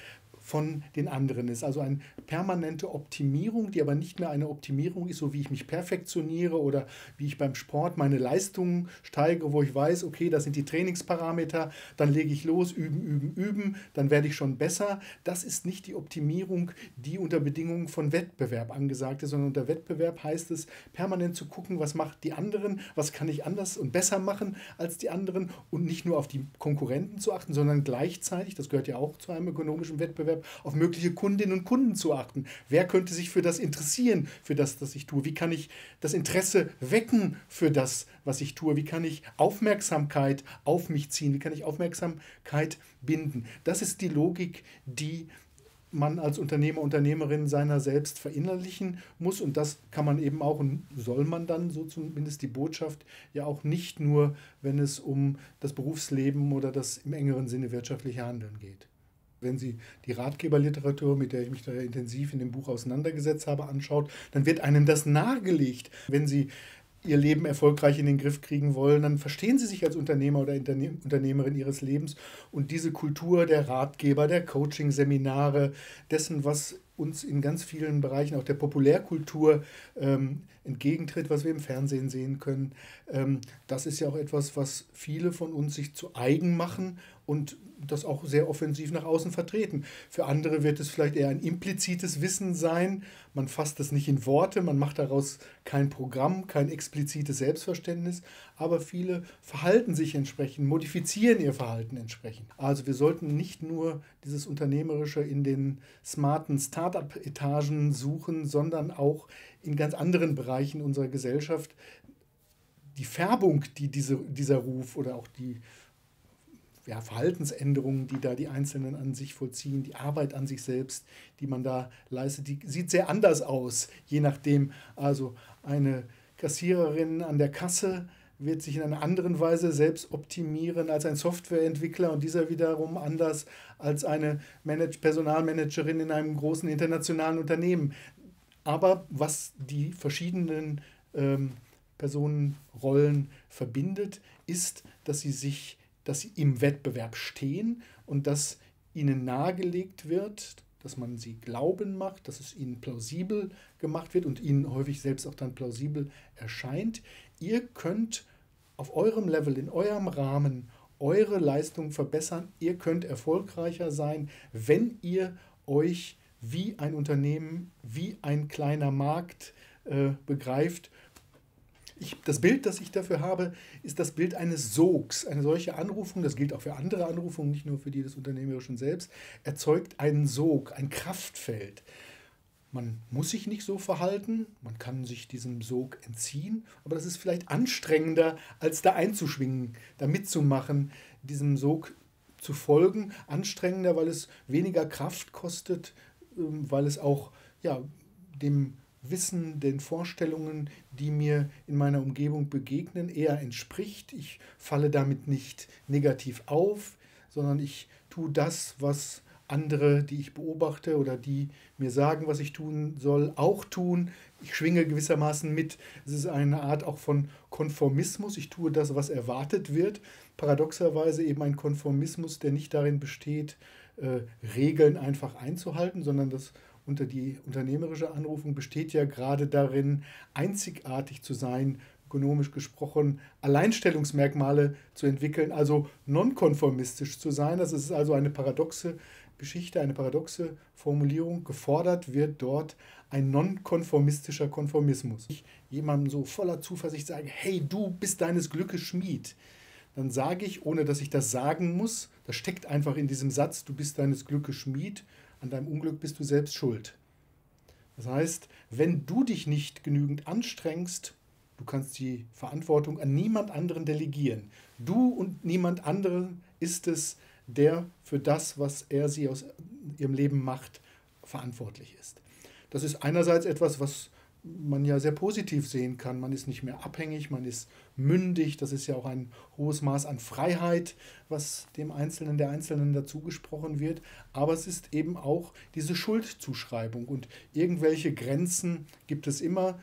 von den anderen ist. Also eine permanente Optimierung, die aber nicht mehr eine Optimierung ist, so wie ich mich perfektioniere oder wie ich beim Sport meine Leistungen steigere, wo ich weiß, okay, das sind die Trainingsparameter, dann lege ich los, üben, dann werde ich schon besser. Das ist nicht die Optimierung, die unter Bedingungen von Wettbewerb angesagt ist, sondern unter Wettbewerb heißt es, permanent zu gucken, was macht die anderen, was kann ich anders und besser machen als die anderen und nicht nur auf die Konkurrenten zu achten, sondern gleichzeitig, das gehört ja auch zu einem ökonomischen Wettbewerb, auf mögliche Kundinnen und Kunden zu achten. Wer könnte sich für das interessieren, für das, was ich tue? Wie kann ich das Interesse wecken für das, was ich tue? Wie kann ich Aufmerksamkeit auf mich ziehen? Wie kann ich Aufmerksamkeit binden? Das ist die Logik, die man als Unternehmer, Unternehmerin seiner selbst verinnerlichen muss. Und das kann man eben auch und soll man dann, so zumindest die Botschaft, ja auch nicht nur, wenn es um das Berufsleben oder das im engeren Sinne wirtschaftliche Handeln geht. Wenn Sie die Ratgeberliteratur, mit der ich mich da intensiv in dem Buch auseinandergesetzt habe, anschaut, dann wird einem das nahegelegt. Wenn Sie Ihr Leben erfolgreich in den Griff kriegen wollen, dann verstehen Sie sich als Unternehmer oder Unternehmerin Ihres Lebens. Und diese Kultur der Ratgeber, der Coaching-Seminare, dessen, was uns in ganz vielen Bereichen auch der Populärkultur entgegentritt, was wir im Fernsehen sehen können, das ist ja auch etwas, was viele von uns sich zu eigen machen und das auch sehr offensiv nach außen vertreten. Für andere wird es vielleicht eher ein implizites Wissen sein. Man fasst es nicht in Worte, man macht daraus kein Programm, kein explizites Selbstverständnis, aber viele verhalten sich entsprechend, modifizieren ihr Verhalten entsprechend. Also wir sollten nicht nur dieses Unternehmerische in den smarten Start-up-Etagen suchen, sondern auch in ganz anderen Bereichen unserer Gesellschaft. Die Färbung, die dieser Ruf oder auch die Verhaltensänderungen, die da die Einzelnen an sich vollziehen, die Arbeit an sich selbst, die man da leistet, die sieht sehr anders aus, je nachdem. Also eine Kassiererin an der Kasse wird sich in einer anderen Weise selbst optimieren als ein Softwareentwickler und dieser wiederum anders als eine Personalmanagerin in einem großen internationalen Unternehmen. Aber was die verschiedenen Personenrollen verbindet, ist, dass sie im Wettbewerb stehen und dass ihnen nahegelegt wird, dass man sie glauben macht, dass es ihnen plausibel gemacht wird und ihnen häufig selbst auch dann plausibel erscheint. Ihr könnt auf eurem Level, in eurem Rahmen, eure Leistung verbessern. Ihr könnt erfolgreicher sein, wenn ihr euch wie ein Unternehmen, wie ein kleiner Markt begreift. Das Bild, das ich dafür habe, ist das Bild eines Sogs. Eine solche Anrufung, das gilt auch für andere Anrufungen, nicht nur für die des Unternehmerischen selbst, erzeugt einen Sog, ein Kraftfeld. Man muss sich nicht so verhalten, man kann sich diesem Sog entziehen, aber das ist vielleicht anstrengender, als da einzuschwingen, da mitzumachen, diesem Sog zu folgen. Anstrengender, weil es weniger Kraft kostet, weil es auch dem Wissen, den Vorstellungen, die mir in meiner Umgebung begegnen, eher entspricht. Ich falle damit nicht negativ auf, sondern ich tue das, was andere, die ich beobachte oder die mir sagen, was ich tun soll, auch tun. Ich schwinge gewissermaßen mit. Es ist eine Art auch von Konformismus. Ich tue das, was erwartet wird. Paradoxerweise eben ein Konformismus, der nicht darin besteht, Regeln einfach einzuhalten, sondern das unter die unternehmerische Anrufung besteht ja gerade darin, einzigartig zu sein, ökonomisch gesprochen, Alleinstellungsmerkmale zu entwickeln, also nonkonformistisch zu sein. Das ist also eine paradoxe Geschichte, eine paradoxe Formulierung. Gefordert wird dort ein nonkonformistischer Konformismus. Ich jemandem so voller Zuversicht sage, hey, du bist deines Glückes Schmied. Dann sage ich, ohne dass ich das sagen muss, das steckt einfach in diesem Satz, du bist deines Glückes Schmied, an deinem Unglück bist du selbst schuld. Das heißt, wenn du dich nicht genügend anstrengst, du kannst die Verantwortung an niemand anderen delegieren. Du und niemand anderen ist es, der für das, was sie aus ihrem Leben macht, verantwortlich ist. Das ist einerseits etwas, was man ja sehr positiv sehen kann. Man ist nicht mehr abhängig, man ist mündig. Das ist ja auch ein hohes Maß an Freiheit, was dem Einzelnen, der Einzelnen dazu gesprochen wird. Aber es ist eben auch diese Schuldzuschreibung. Und irgendwelche Grenzen gibt es immer,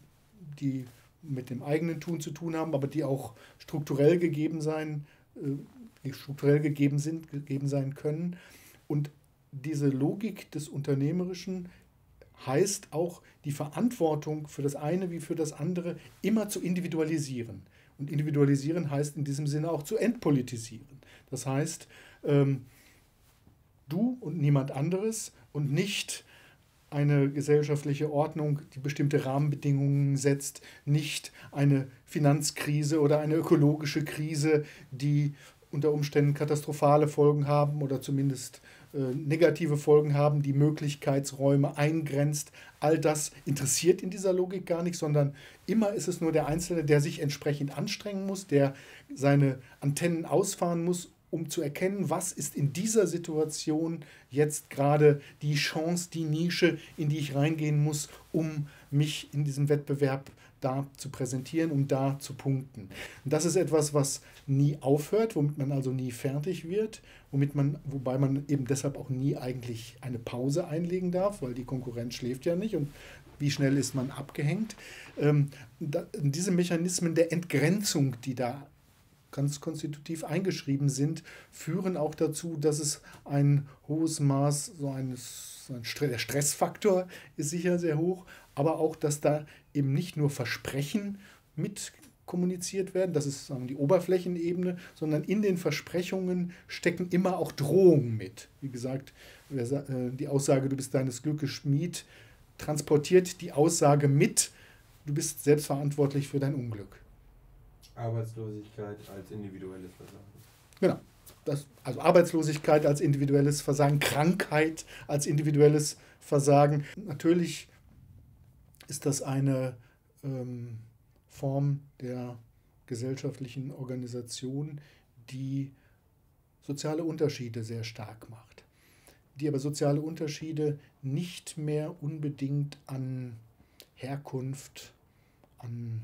die mit dem eigenen Tun zu tun haben, aber die auch strukturell gegeben sein können. Und diese Logik des Unternehmerischen heißt auch, die Verantwortung für das eine wie für das andere immer zu individualisieren. Und individualisieren heißt in diesem Sinne auch zu entpolitisieren. Das heißt, du und niemand anderes und nicht eine gesellschaftliche Ordnung, die bestimmte Rahmenbedingungen setzt, nicht eine Finanzkrise oder eine ökologische Krise, die unter Umständen katastrophale Folgen haben oder zumindest negative Folgen haben, die Möglichkeitsräume eingrenzt. All das interessiert in dieser Logik gar nicht, sondern immer ist es nur der Einzelne, der sich entsprechend anstrengen muss, der seine Antennen ausfahren muss, um zu erkennen, was ist in dieser Situation jetzt gerade die Chance, die Nische, in die ich reingehen muss, um mich in diesem Wettbewerb da zu präsentieren, um da zu punkten. Und das ist etwas, was nie aufhört, womit man also nie fertig wird, wobei man eben deshalb auch nie eigentlich eine Pause einlegen darf, weil die Konkurrenz schläft ja nicht und wie schnell ist man abgehängt. Diese Mechanismen der Entgrenzung, die da ganz konstitutiv eingeschrieben sind, führen auch dazu, dass es ein hohes Maß, der Stressfaktor ist sicher sehr hoch, aber auch, dass da eben nicht nur Versprechen mit kommuniziert werden, das ist die Oberflächenebene, sondern in den Versprechungen stecken immer auch Drohungen mit. Wie gesagt, die Aussage, du bist deines Glückes Schmied, transportiert die Aussage mit, du bist selbstverantwortlich für dein Unglück.
Arbeitslosigkeit als individuelles Versagen.
Genau. Also Arbeitslosigkeit als individuelles Versagen, Krankheit als individuelles Versagen. Natürlich ist das eine Form der gesellschaftlichen Organisation, die soziale Unterschiede sehr stark macht, die aber soziale Unterschiede nicht mehr unbedingt an Herkunft, an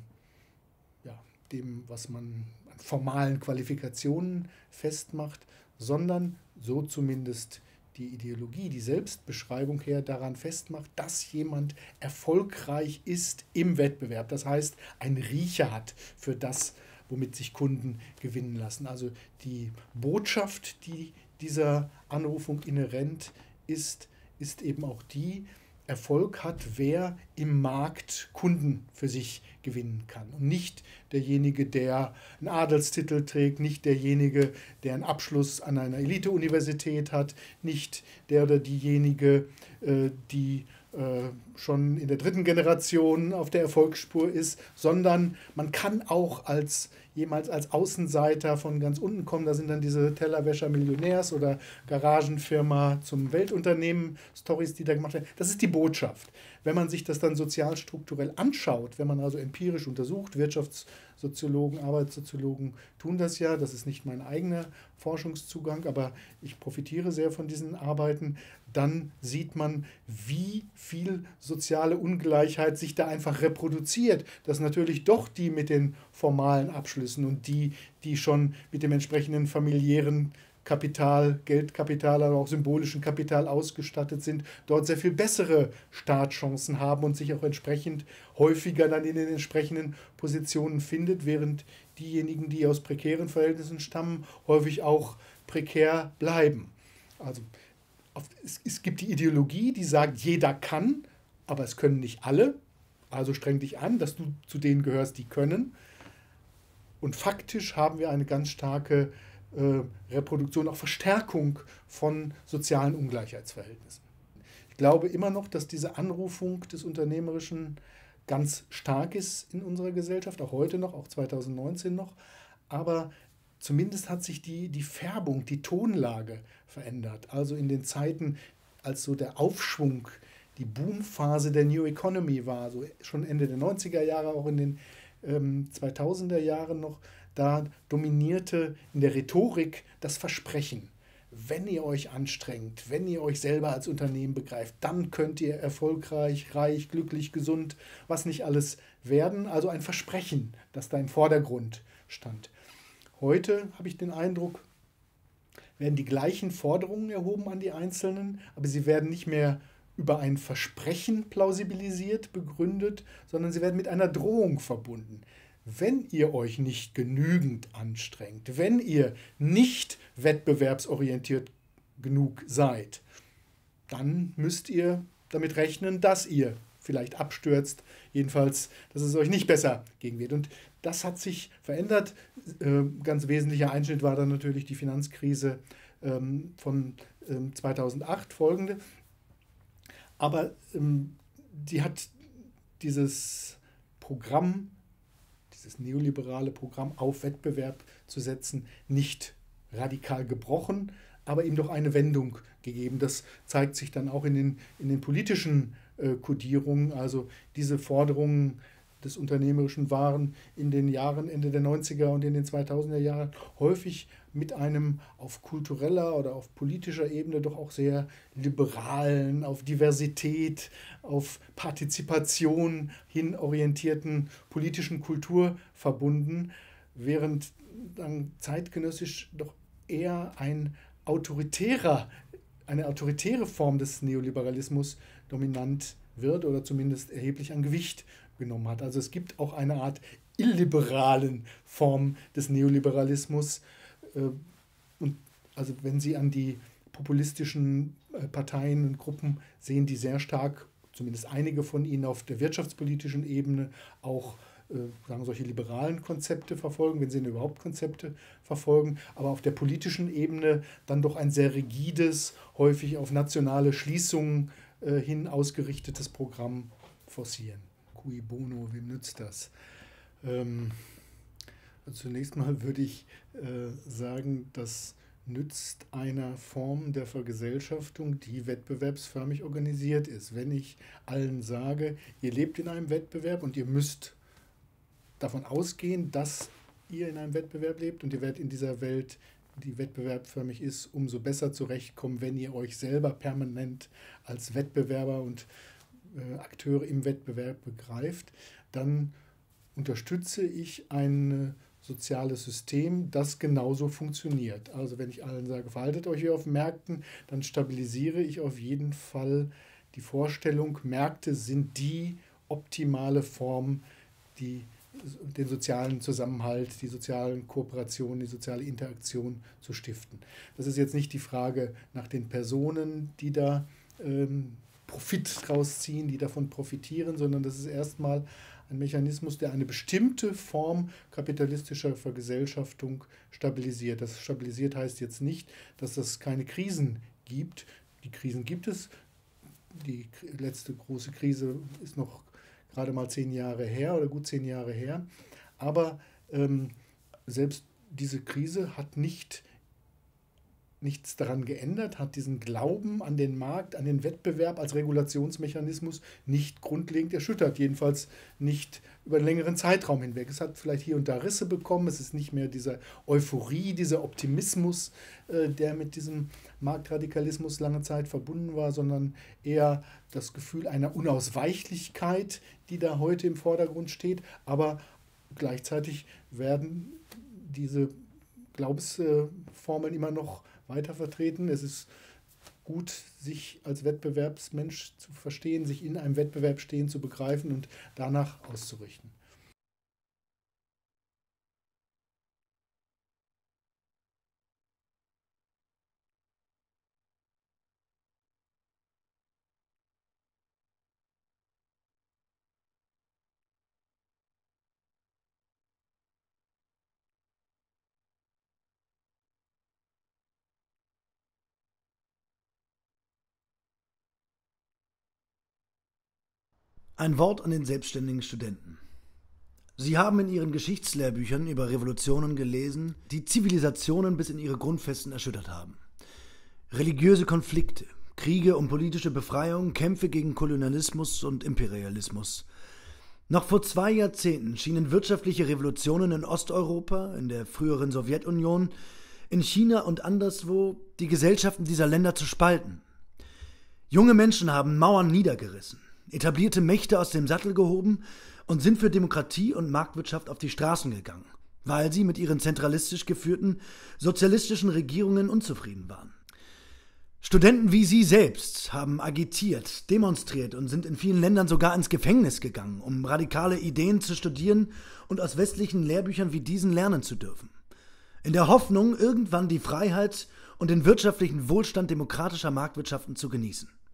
dem, was man an formalen Qualifikationen festmacht, sondern, so zumindest die Ideologie, die Selbstbeschreibung her daran festmacht, dass jemand erfolgreich ist im Wettbewerb. Das heißt, einen Riecher hat für das, womit sich Kunden gewinnen lassen. Also die Botschaft, die dieser Anrufung inhärent ist, ist eben auch die, Erfolg hat, wer im Markt Kunden für sich gewinnen kann. Und nicht derjenige, der einen Adelstitel trägt, nicht derjenige, der einen Abschluss an einer Elite-Universität hat, nicht der oder diejenige, die schon in der 3. Generation auf der Erfolgsspur ist, sondern man kann auch jemals als Außenseiter von ganz unten kommen. Da sind dann diese Tellerwäscher-Millionärs- oder Garagenfirma zum Weltunternehmen Storys, die da gemacht werden. Das ist die Botschaft. Wenn man sich das dann sozialstrukturell anschaut, wenn man also empirisch untersucht, Wirtschaftssoziologen, Arbeitssoziologen tun das ja, das ist nicht mein eigener Forschungszugang, aber ich profitiere sehr von diesen Arbeiten, dann sieht man, wie viel soziale Ungleichheit sich da einfach reproduziert, dass natürlich doch die mit den formalen Abschlüssen und die schon mit dem entsprechenden familiären Kapital, Geldkapital, aber auch symbolischen Kapital ausgestattet sind, dort sehr viel bessere Startchancen haben und sich auch entsprechend häufiger dann in den entsprechenden Positionen findet, während diejenigen, die aus prekären Verhältnissen stammen, häufig auch prekär bleiben. Also es gibt die Ideologie, die sagt, jeder kann, aber es können nicht alle. Also streng dich an, dass du zu denen gehörst, die können. Und faktisch haben wir eine ganz starke Reproduktion, auch Verstärkung von sozialen Ungleichheitsverhältnissen. Ich glaube immer noch, dass diese Anrufung des Unternehmerischen ganz stark ist in unserer Gesellschaft, auch heute noch, auch 2019 noch, aber zumindest hat sich die Färbung, die Tonlage verändert. Also in den Zeiten, als so der Aufschwung, die Boomphase der New Economy war, so schon Ende der 90er Jahre, auch in den 2000er Jahren noch, da dominierte in der Rhetorik das Versprechen. Wenn ihr euch anstrengt, wenn ihr euch selber als Unternehmen begreift, dann könnt ihr erfolgreich, reich, glücklich, gesund, was nicht alles werden. Also ein Versprechen, das da im Vordergrund stand. Heute habe ich den Eindruck, werden die gleichen Forderungen erhoben an die Einzelnen, aber sie werden nicht mehr über ein Versprechen plausibilisiert, begründet, sondern sie werden mit einer Drohung verbunden. Wenn ihr euch nicht genügend anstrengt, wenn ihr nicht wettbewerbsorientiert genug seid, dann müsst ihr damit rechnen, dass ihr vielleicht abstürzt, jedenfalls, dass es euch nicht besser gehen wird. Und das hat sich verändert. Ganz wesentlicher Einschnitt war dann natürlich die Finanzkrise von 2008 folgende. Aber die hat dieses Programm, dieses neoliberale Programm auf Wettbewerb zu setzen, nicht radikal gebrochen, aber ihm doch eine Wendung gegeben. Das zeigt sich dann auch in den politischen Kodierungen. Also diese Forderungen des Unternehmerischen waren in den Jahren Ende der 90er und in den 2000er Jahren häufig mit einem auf kultureller oder auf politischer Ebene doch auch sehr liberalen, auf Diversität, auf Partizipation hin orientierten politischen Kultur verbunden, während dann zeitgenössisch doch eher eine autoritäre Form des Neoliberalismus dominant wird oder zumindest erheblich an Gewicht genommen hat. Also es gibt auch eine Art illiberalen Form des Neoliberalismus. Und also wenn Sie an die populistischen Parteien und Gruppen sehen, die sehr stark, zumindest einige von ihnen auf der wirtschaftspolitischen Ebene auch solche liberalen Konzepte verfolgen, wenn sie denn überhaupt Konzepte verfolgen, aber auf der politischen Ebene dann doch ein sehr rigides, häufig auf nationale Schließungen hin ausgerichtetes Programm forcieren. Cui bono, wem nützt das? Zunächst mal würde ich sagen, das nützt einer Form der Vergesellschaftung, die wettbewerbsförmig organisiert ist. Wenn ich allen sage, ihr lebt in einem Wettbewerb und ihr müsst davon ausgehen, dass ihr in einem Wettbewerb lebt und ihr werdet in dieser Welt, die wettbewerbsförmig ist, umso besser zurechtkommen, wenn ihr euch selber permanent als Wettbewerber und Akteure im Wettbewerb begreift, dann unterstütze ich ein soziales System, das genauso funktioniert. Also wenn ich allen sage, verhaltet euch wie auf Märkten, dann stabilisiere ich auf jeden Fall die Vorstellung, Märkte sind die optimale Form, die den sozialen Zusammenhalt, die sozialen Kooperationen, die soziale Interaktion zu stiften. Das ist jetzt nicht die Frage nach den Personen, die da Profit draus ziehen, die davon profitieren, sondern das ist erstmal ein Mechanismus, der eine bestimmte Form kapitalistischer Vergesellschaftung stabilisiert. Das stabilisiert heißt jetzt nicht, dass es keine Krisen gibt. Die Krisen gibt es. Die letzte große Krise ist noch gerade mal 10 Jahre her oder gut 10 Jahre her. Aber selbst diese Krise hat nichts daran geändert, hat diesen Glauben an den Markt, an den Wettbewerb als Regulationsmechanismus nicht grundlegend erschüttert, jedenfalls nicht über einen längeren Zeitraum hinweg. Es hat vielleicht hier und da Risse bekommen, es ist nicht mehr diese Euphorie, dieser Optimismus, der mit diesem Marktradikalismus lange Zeit verbunden war, sondern eher das Gefühl einer Unausweichlichkeit, die da heute im Vordergrund steht, aber gleichzeitig werden diese Glaubensformeln immer noch weiter vertreten. Es ist gut, sich als Wettbewerbsmensch zu verstehen, sich in einem Wettbewerb stehen zu begreifen und danach auszurichten.
Ein Wort an den selbstständigen Studenten. Sie haben in Ihren Geschichtslehrbüchern über Revolutionen gelesen, die Zivilisationen bis in ihre Grundfesten erschüttert haben. Religiöse Konflikte, Kriege um politische Befreiung, Kämpfe gegen Kolonialismus und Imperialismus. Noch vor 2 Jahrzehnten schienen wirtschaftliche Revolutionen in Osteuropa, in der früheren Sowjetunion, in China und anderswo die Gesellschaften dieser Länder zu spalten. Junge Menschen haben Mauern niedergerissen, etablierte Mächte aus dem Sattel gehoben und sind für Demokratie und Marktwirtschaft auf die Straßen gegangen, weil sie mit ihren zentralistisch geführten sozialistischen Regierungen unzufrieden waren. Studenten wie Sie selbst haben agitiert, demonstriert und sind in vielen Ländern sogar ins Gefängnis gegangen, um radikale Ideen zu studieren und aus westlichen Lehrbüchern wie diesen lernen zu dürfen. In der Hoffnung, irgendwann die Freiheit und den wirtschaftlichen Wohlstand demokratischer Marktwirtschaften zu genießen.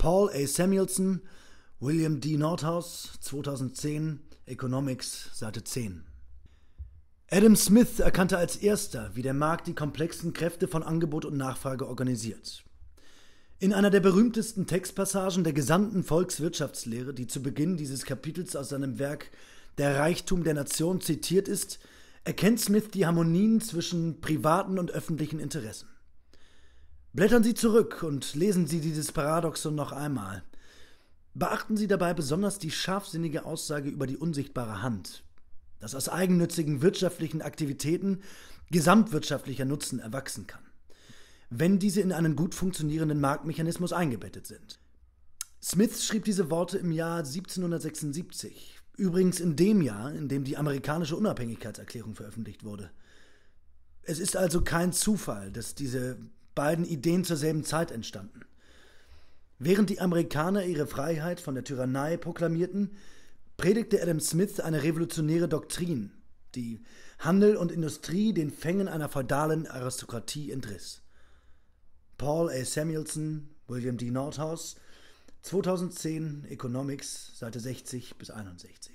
Paul A. Samuelson, William D. Nordhaus, 2010, Economics, Seite 10. Adam Smith erkannte als erster, wie der Markt die komplexen Kräfte von Angebot und Nachfrage organisiert. In einer der berühmtesten Textpassagen der gesamten Volkswirtschaftslehre, die zu Beginn dieses Kapitels aus seinem Werk Der Reichtum der Nation zitiert ist, erkennt Smith die Harmonien zwischen privaten und öffentlichen Interessen. Blättern Sie zurück und lesen Sie dieses Paradoxon noch einmal. Beachten Sie dabei besonders die scharfsinnige Aussage über die unsichtbare Hand, dass aus eigennützigen wirtschaftlichen Aktivitäten gesamtwirtschaftlicher Nutzen erwachsen kann, wenn diese in einen gut funktionierenden Marktmechanismus eingebettet sind. Smith schrieb diese Worte im Jahr 1776, übrigens in dem Jahr, in dem die amerikanische Unabhängigkeitserklärung veröffentlicht wurde. Es ist also kein Zufall, dass diese beiden Ideen zur selben Zeit entstanden. Während die Amerikaner ihre Freiheit von der Tyrannei proklamierten, predigte Adam Smith eine revolutionäre Doktrin, die Handel und Industrie den Fängen einer feudalen Aristokratie entriss. Paul A. Samuelson, William D. Nordhaus, 2010, Economics, Seite 60 bis 61.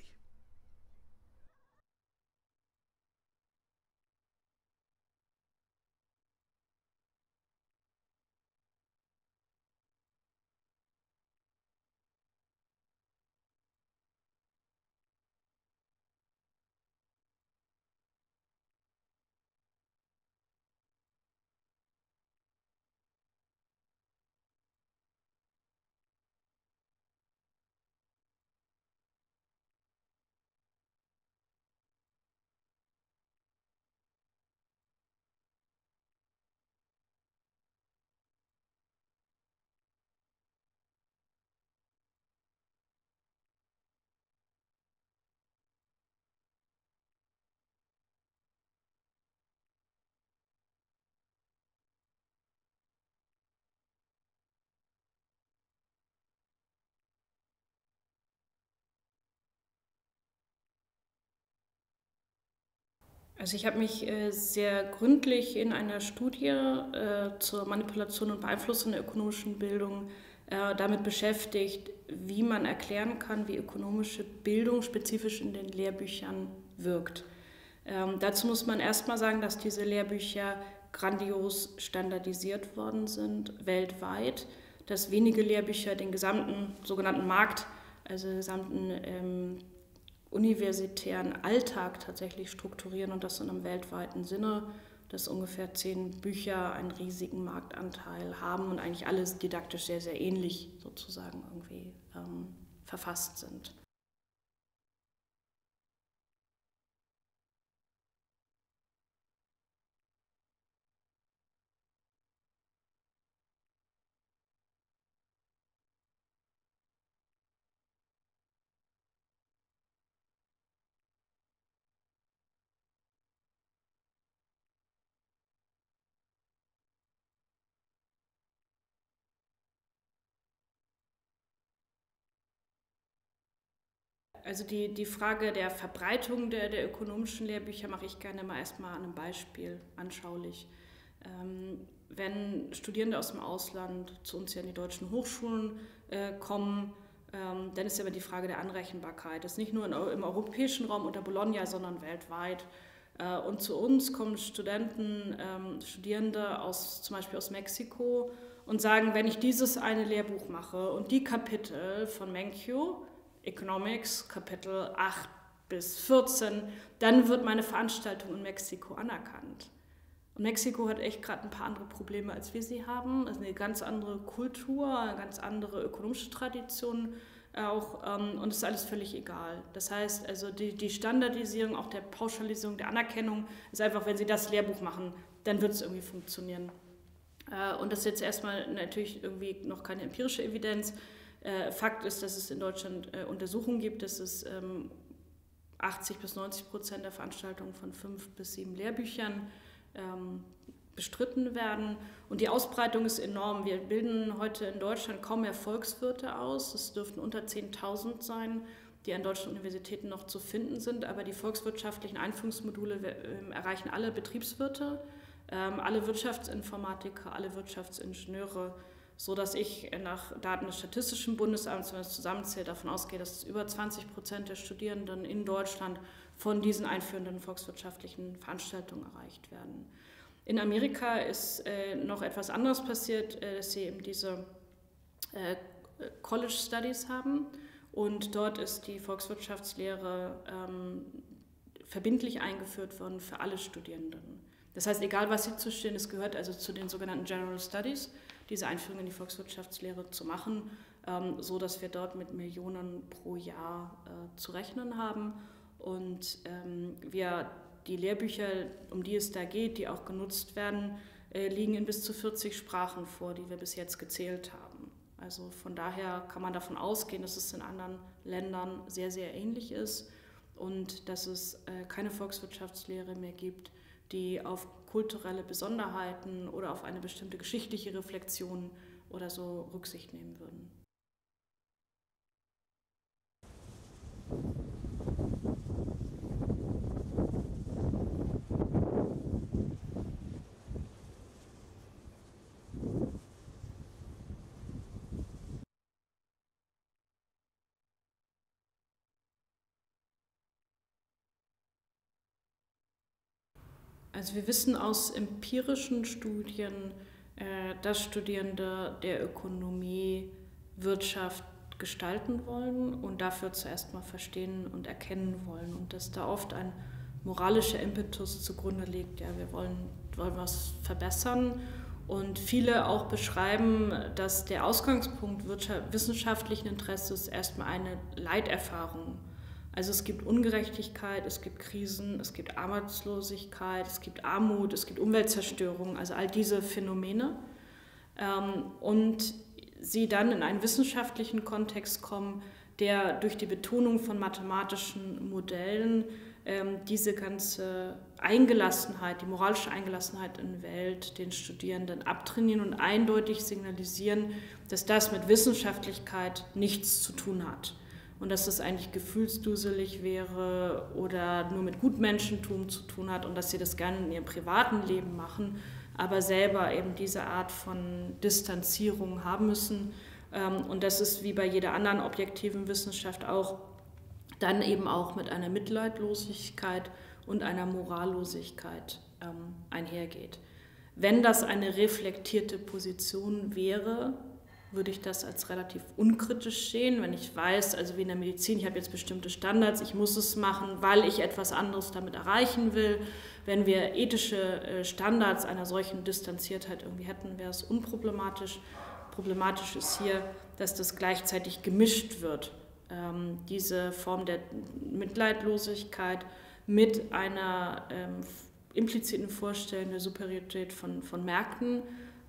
Also ich habe mich sehr gründlich in einer Studie zur Manipulation und Beeinflussung der ökonomischen Bildung damit beschäftigt, wie man erklären kann, wie ökonomische Bildung spezifisch in den Lehrbüchern wirkt. Dazu muss man erstmal sagen, dass diese Lehrbücher grandios standardisiert worden sind, weltweit, dass wenige Lehrbücher den gesamten sogenannten Markt, also den gesamten universitären Alltag tatsächlich strukturieren und das in einem weltweiten Sinne, dass ungefähr 10 Bücher einen riesigen Marktanteil haben und eigentlich alles didaktisch sehr, sehr ähnlich sozusagen irgendwie verfasst sind. Also die Frage der Verbreitung der ökonomischen Lehrbücher mache ich gerne mal erstmal an einem Beispiel anschaulich. Wenn Studierende aus dem Ausland zu uns hier in die deutschen Hochschulen kommen, dann ist ja immer die Frage der Anrechenbarkeit. Das ist nicht nur im europäischen Raum unter Bologna, sondern weltweit. Und zu uns kommen Studierende zum Beispiel aus Mexiko und sagen, wenn ich dieses eine Lehrbuch mache und die Kapitel von Menkyo, Economics, Kapitel 8 bis 14, dann wird meine Veranstaltung in Mexiko anerkannt. Und Mexiko hat echt gerade ein paar andere Probleme, als wir sie haben. Also eine ganz andere Kultur, eine ganz andere ökonomische Tradition auch, und es ist alles völlig egal. Das heißt, also die Standardisierung, auch der Pauschalisierung, der Anerkennung ist einfach, wenn Sie das Lehrbuch machen, dann wird es irgendwie funktionieren. Und das ist jetzt erstmal natürlich irgendwie noch keine empirische Evidenz. Fakt ist, dass es in Deutschland Untersuchungen gibt, dass es 80-90% der Veranstaltungen von 5 bis 7 Lehrbüchern bestritten werden. Und die Ausbreitung ist enorm. Wir bilden heute in Deutschland kaum mehr Volkswirte aus. Es dürften unter 10.000 sein, die an deutschen Universitäten noch zu finden sind. Aber die volkswirtschaftlichen Einführungsmodule erreichen alle Betriebswirte, alle Wirtschaftsinformatiker, alle Wirtschaftsingenieure, sodass ich nach Daten des Statistischen Bundesamts, wenn man es zusammenzählt, davon ausgehe, dass über 20% der Studierenden in Deutschland von diesen einführenden volkswirtschaftlichen Veranstaltungen erreicht werden. In Amerika ist noch etwas anderes passiert, dass sie eben diese College Studies haben und dort ist die Volkswirtschaftslehre verbindlich eingeführt worden für alle Studierenden. Das heißt, egal was sie studieren, es gehört also zu den sogenannten General Studies, diese Einführung in die Volkswirtschaftslehre zu machen, so dass wir dort mit Millionen pro Jahr zu rechnen haben und wir die Lehrbücher, um die es da geht, die auch genutzt werden, liegen in bis zu 40 Sprachen vor, die wir bis jetzt gezählt haben. Also von daher kann man davon ausgehen, dass es in anderen Ländern sehr, sehr ähnlich ist und dass es keine Volkswirtschaftslehre mehr gibt, die auf kulturelle Besonderheiten oder auf eine bestimmte geschichtliche Reflexion oder so Rücksicht nehmen würden. Also wir wissen aus empirischen Studien, dass Studierende der Ökonomie Wirtschaft gestalten wollen und dafür zuerst mal verstehen und erkennen wollen und dass da oft ein moralischer Impetus zugrunde liegt, ja, wir wollen was verbessern und viele auch beschreiben, dass der Ausgangspunkt wissenschaftlichen Interesses erstmal eine Leiterfahrung. Also es gibt Ungerechtigkeit, es gibt Krisen, es gibt Arbeitslosigkeit, es gibt Armut, es gibt Umweltzerstörung, also all diese Phänomene. Und sie dann in einen wissenschaftlichen Kontext kommen, der durch die Betonung von mathematischen Modellen diese ganze Eingelassenheit, die moralische Eingelassenheit in die Welt den Studierenden abtrainieren und eindeutig signalisieren, dass das mit Wissenschaftlichkeit nichts zu tun hat. Und dass das eigentlich gefühlsduselig wäre oder nur mit Gutmenschentum zu tun hat und dass sie das gerne in ihrem privaten Leben machen, aber selber eben diese Art von Distanzierung haben müssen. Und das ist wie bei jeder anderen objektiven Wissenschaft auch dann eben auch mit einer Mitleidlosigkeit und einer Morallosigkeit einhergeht. Wenn das eine reflektierte Position wäre, würde ich das als relativ unkritisch sehen, wenn ich weiß, also wie in der Medizin, ich habe jetzt bestimmte Standards, ich muss es machen, weil ich etwas anderes damit erreichen will. Wenn wir ethische Standards einer solchen Distanziertheit irgendwie hätten, wäre es unproblematisch. Problematisch ist hier, dass das gleichzeitig gemischt wird, diese Form der Mitleidlosigkeit mit einer impliziten Vorstellung der Superiorität von Märkten,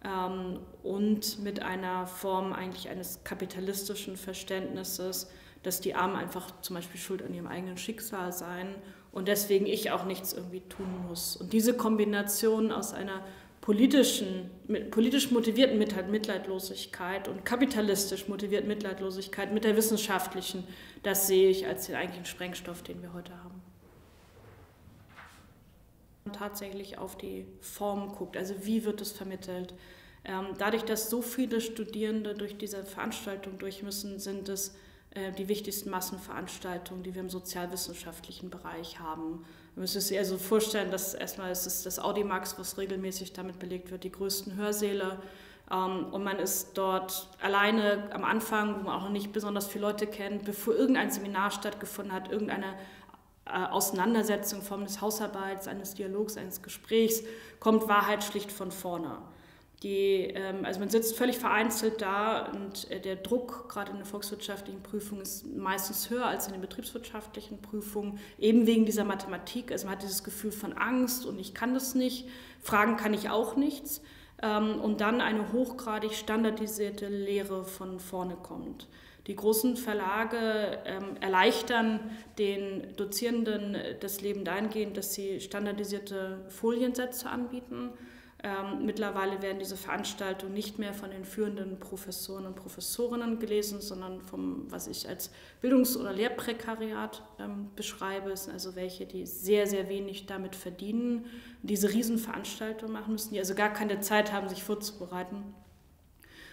und mit einer Form eigentlich eines kapitalistischen Verständnisses, dass die Armen einfach zum Beispiel schuld an ihrem eigenen Schicksal seien und deswegen ich auch nichts irgendwie tun muss. Und diese Kombination aus einer politisch motivierten Mitleidlosigkeit und kapitalistisch motivierten Mitleidlosigkeit mit der wissenschaftlichen, das sehe ich als den eigentlichen Sprengstoff, den wir heute haben. Tatsächlich auf die Form guckt, also wie wird es vermittelt. Dadurch, dass so viele Studierende durch diese Veranstaltung durch müssen, sind es die wichtigsten Massenveranstaltungen, die wir im sozialwissenschaftlichen Bereich haben. Wir müssen es sich also vorstellen, dass erstmal es ist das Audimax, was regelmäßig damit belegt wird, die größten Hörsäle. Und man ist dort alleine am Anfang, wo man auch noch nicht besonders viele Leute kennt, bevor irgendein Seminar stattgefunden hat, irgendeine Auseinandersetzung, Form des Hausarbeits, eines Dialogs, eines Gesprächs, kommt Wahrheit schlicht von vorne. Also man sitzt völlig vereinzelt da und der Druck, gerade in der volkswirtschaftlichen Prüfung, ist meistens höher als in den betriebswirtschaftlichen Prüfungen, eben wegen dieser Mathematik. Also man hat dieses Gefühl von Angst und ich kann das nicht, fragen kann ich auch nichts. Und dann eine hochgradig standardisierte Lehre von vorne kommt. Die großen Verlage erleichtern den Dozierenden das Leben dahingehend, dass sie standardisierte Foliensätze anbieten. Mittlerweile werden diese Veranstaltungen nicht mehr von den führenden Professoren und Professorinnen gelesen, sondern vom, was ich als Bildungs- oder Lehrprekariat beschreibe. Es sind also welche, die sehr, sehr wenig damit verdienen, diese Riesenveranstaltungen machen müssen, die also gar keine Zeit haben, sich vorzubereiten.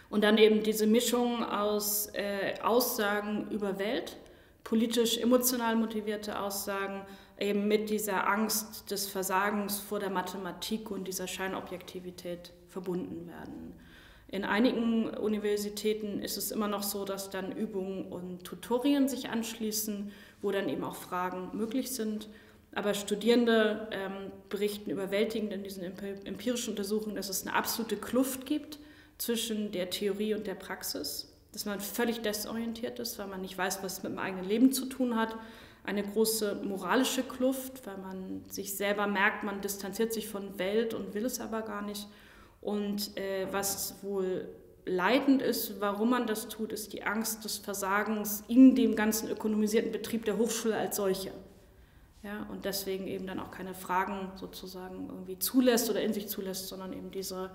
Und dann eben diese Mischung aus Aussagen über Welt, politisch emotional motivierte Aussagen, eben mit dieser Angst des Versagens vor der Mathematik und dieser Scheinobjektivität verbunden werden. In einigen Universitäten ist es immer noch so, dass dann Übungen und Tutorien sich anschließen, wo dann eben auch Fragen möglich sind. Aber Studierende berichten überwältigend in diesen empirischen Untersuchungen, dass es eine absolute Kluft gibt zwischen der Theorie und der Praxis, dass man völlig desorientiert ist, weil man nicht weiß, was es mit dem eigenen Leben zu tun hat. Eine große moralische Kluft, weil man sich selber merkt, man distanziert sich von Welt und will es aber gar nicht. Und was wohl leitend ist, warum man das tut, ist die Angst des Versagens in dem ganzen ökonomisierten Betrieb der Hochschule als solche. Ja, und deswegen eben dann auch keine Fragen sozusagen irgendwie zulässt oder in sich zulässt, sondern eben diese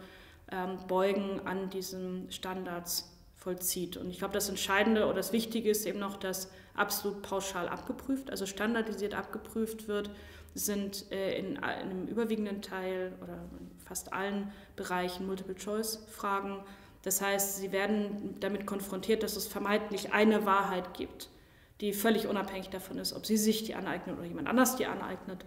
Beugen an diesen Standards vollzieht. Und ich glaube, das Entscheidende oder das Wichtige ist eben noch, dass absolut pauschal abgeprüft, also standardisiert abgeprüft wird, sind in einem überwiegenden Teil oder in fast allen Bereichen Multiple-Choice-Fragen. Das heißt, sie werden damit konfrontiert, dass es vermeintlich eine Wahrheit gibt, die völlig unabhängig davon ist, ob sie sich die aneignet oder jemand anders die aneignet.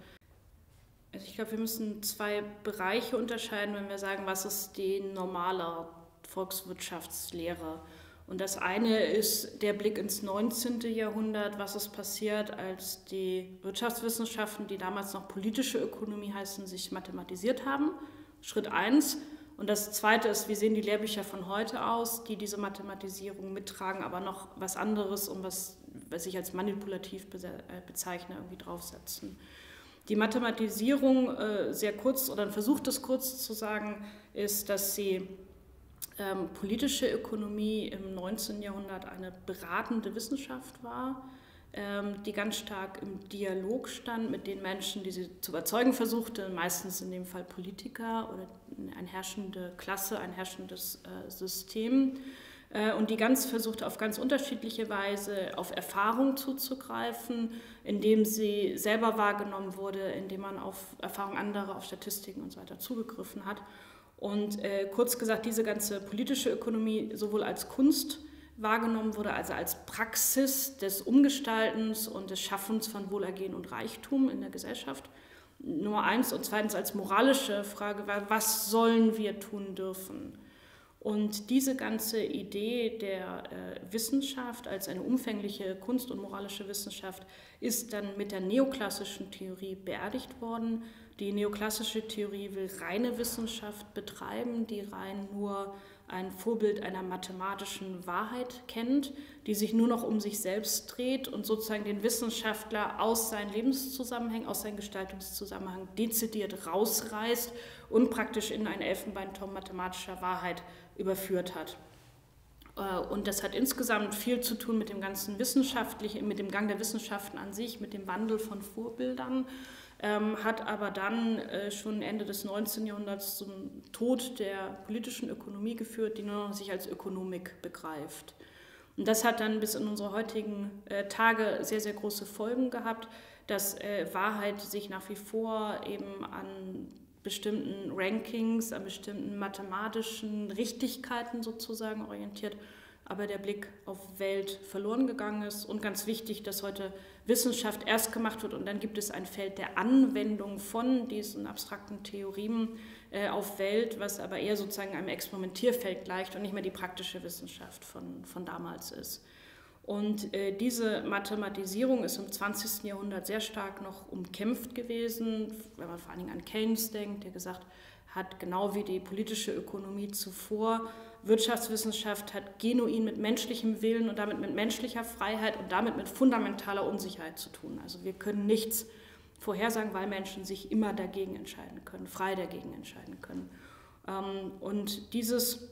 Also ich glaube, wir müssen zwei Bereiche unterscheiden, wenn wir sagen, was ist die normale Volkswirtschaftslehre. Und das eine ist der Blick ins 19. Jahrhundert, was ist passiert, als die Wirtschaftswissenschaften, die damals noch politische Ökonomie heißen, sich mathematisiert haben. Schritt 1. Und das zweite ist, wie sehen die Lehrbücher von heute aus, die diese Mathematisierung mittragen, aber noch was anderes und was ich als manipulativ bezeichne, irgendwie draufsetzen. Die Mathematisierung, sehr kurz, oder ein Versuch, das kurz zu sagen, ist, dass sie politische Ökonomie im 19. Jahrhundert eine beratende Wissenschaft war, die ganz stark im Dialog stand mit den Menschen, die sie zu überzeugen versuchte, meistens in dem Fall Politiker oder eine herrschende Klasse, ein herrschendes System, und die versuchte auf ganz unterschiedliche Weise auf Erfahrung zuzugreifen, indem sie selber wahrgenommen wurde, indem man auf Erfahrung anderer, auf Statistiken und so weiter zugegriffen hat. Und kurz gesagt, diese ganze politische Ökonomie sowohl als Kunst wahrgenommen wurde, also als Praxis des Umgestaltens und des Schaffens von Wohlergehen und Reichtum in der Gesellschaft. Nummer 1 und zweitens als moralische Frage war, was sollen wir tun dürfen? Und diese ganze Idee der Wissenschaft als eine umfängliche Kunst- und moralische Wissenschaft ist dann mit der neoklassischen Theorie beerdigt worden. Die neoklassische Theorie will reine Wissenschaft betreiben, die rein nur ein Vorbild einer mathematischen Wahrheit kennt, die sich nur noch um sich selbst dreht und sozusagen den Wissenschaftler aus seinen Lebenszusammenhängen, aus seinem Gestaltungszusammenhang dezidiert rausreißt und praktisch in einen Elfenbeinturm mathematischer Wahrheit überführt hat. Und das hat insgesamt viel zu tun mit dem ganzen Wissenschaftlichen, mit dem Gang der Wissenschaften an sich, mit dem Wandel von Vorbildern, hat aber dann schon Ende des 19. Jahrhunderts zum Tod der politischen Ökonomie geführt, die nur noch sich als Ökonomik begreift. Und das hat dann bis in unsere heutigen Tage sehr, sehr große Folgen gehabt, dass Wahrheit sich nach wie vor eben an bestimmten Rankings, an bestimmten mathematischen Richtigkeiten sozusagen orientiert, aber der Blick auf Welt verloren gegangen ist. Und ganz wichtig, dass heute Wissenschaft erst gemacht wird und dann gibt es ein Feld der Anwendung von diesen abstrakten Theorien auf Welt, was aber eher sozusagen einem Experimentierfeld gleicht und nicht mehr die praktische Wissenschaft von damals ist. Und diese Mathematisierung ist im 20. Jahrhundert sehr stark noch umkämpft gewesen, wenn man vor allen Dingen an Keynes denkt, der gesagt hat, genau wie die politische Ökonomie zuvor, Wirtschaftswissenschaft hat genuin mit menschlichem Willen und damit mit menschlicher Freiheit und damit mit fundamentaler Unsicherheit zu tun. Also wir können nichts vorhersagen, weil Menschen sich immer dagegen entscheiden können, frei dagegen entscheiden können. Und dieses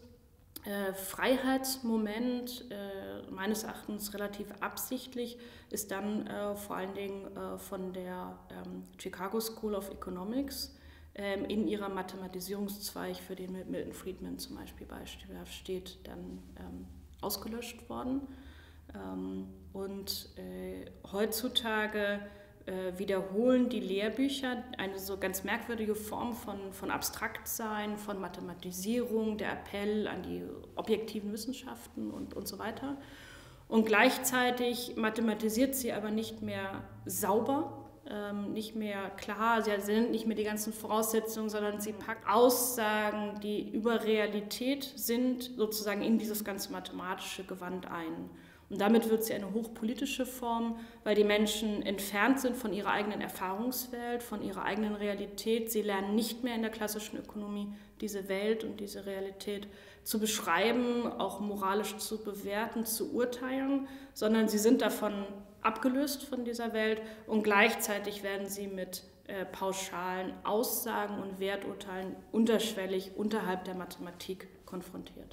Freiheitsmoment, meines Erachtens relativ absichtlich, ist dann vor allen Dingen von der Chicago School of Economics in ihrer Mathematisierungszweig, für den Milton Friedman zum Beispiel steht, dann ausgelöscht worden. Und heutzutage wiederholen die Lehrbücher eine so ganz merkwürdige Form von Abstraktsein, von Mathematisierung, der Appell an die objektiven Wissenschaften und so weiter. Und gleichzeitig mathematisiert sie aber nicht mehr sauber, nicht mehr klar, sie sind nicht mehr die ganzen Voraussetzungen, sondern sie packt Aussagen, die über Realität sind, sozusagen in dieses ganze mathematische Gewand ein. Und damit wird sie eine hochpolitische Form, weil die Menschen entfernt sind von ihrer eigenen Erfahrungswelt, von ihrer eigenen Realität. Sie lernen nicht mehr in der klassischen Ökonomie diese Welt und diese Realität zu beschreiben, auch moralisch zu bewerten, zu urteilen, sondern sie sind davon abgelöst von dieser Welt und gleichzeitig werden sie mit pauschalen Aussagen und Werturteilen unterschwellig unterhalb der Mathematik konfrontiert.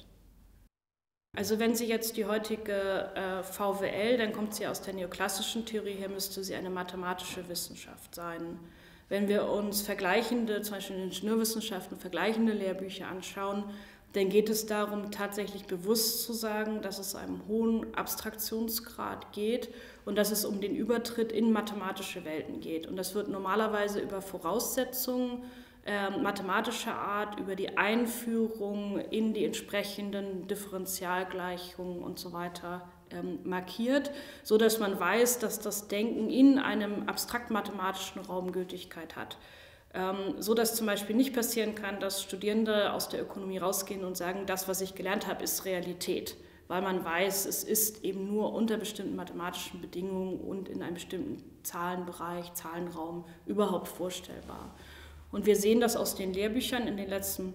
Also wenn Sie jetzt die heutige VWL, dann kommt sie aus der neoklassischen Theorie her, müsste sie eine mathematische Wissenschaft sein. Wenn wir uns vergleichende, zum Beispiel in den Ingenieurwissenschaften, vergleichende Lehrbücher anschauen, dann geht es darum, tatsächlich bewusst zu sagen, dass es einem hohen Abstraktionsgrad geht und dass es um den Übertritt in mathematische Welten geht. Und das wird normalerweise über Voraussetzungen mathematischer Art, über die Einführung in die entsprechenden Differentialgleichungen und so weiter markiert, sodass man weiß, dass das Denken in einem abstrakt-mathematischen Raum Gültigkeit hat. So dass zum Beispiel nicht passieren kann, dass Studierende aus der Ökonomie rausgehen und sagen, das, was ich gelernt habe, ist Realität, weil man weiß, es ist eben nur unter bestimmten mathematischen Bedingungen und in einem bestimmten Zahlenbereich, Zahlenraum überhaupt vorstellbar. Und wir sehen das aus den Lehrbüchern in den letzten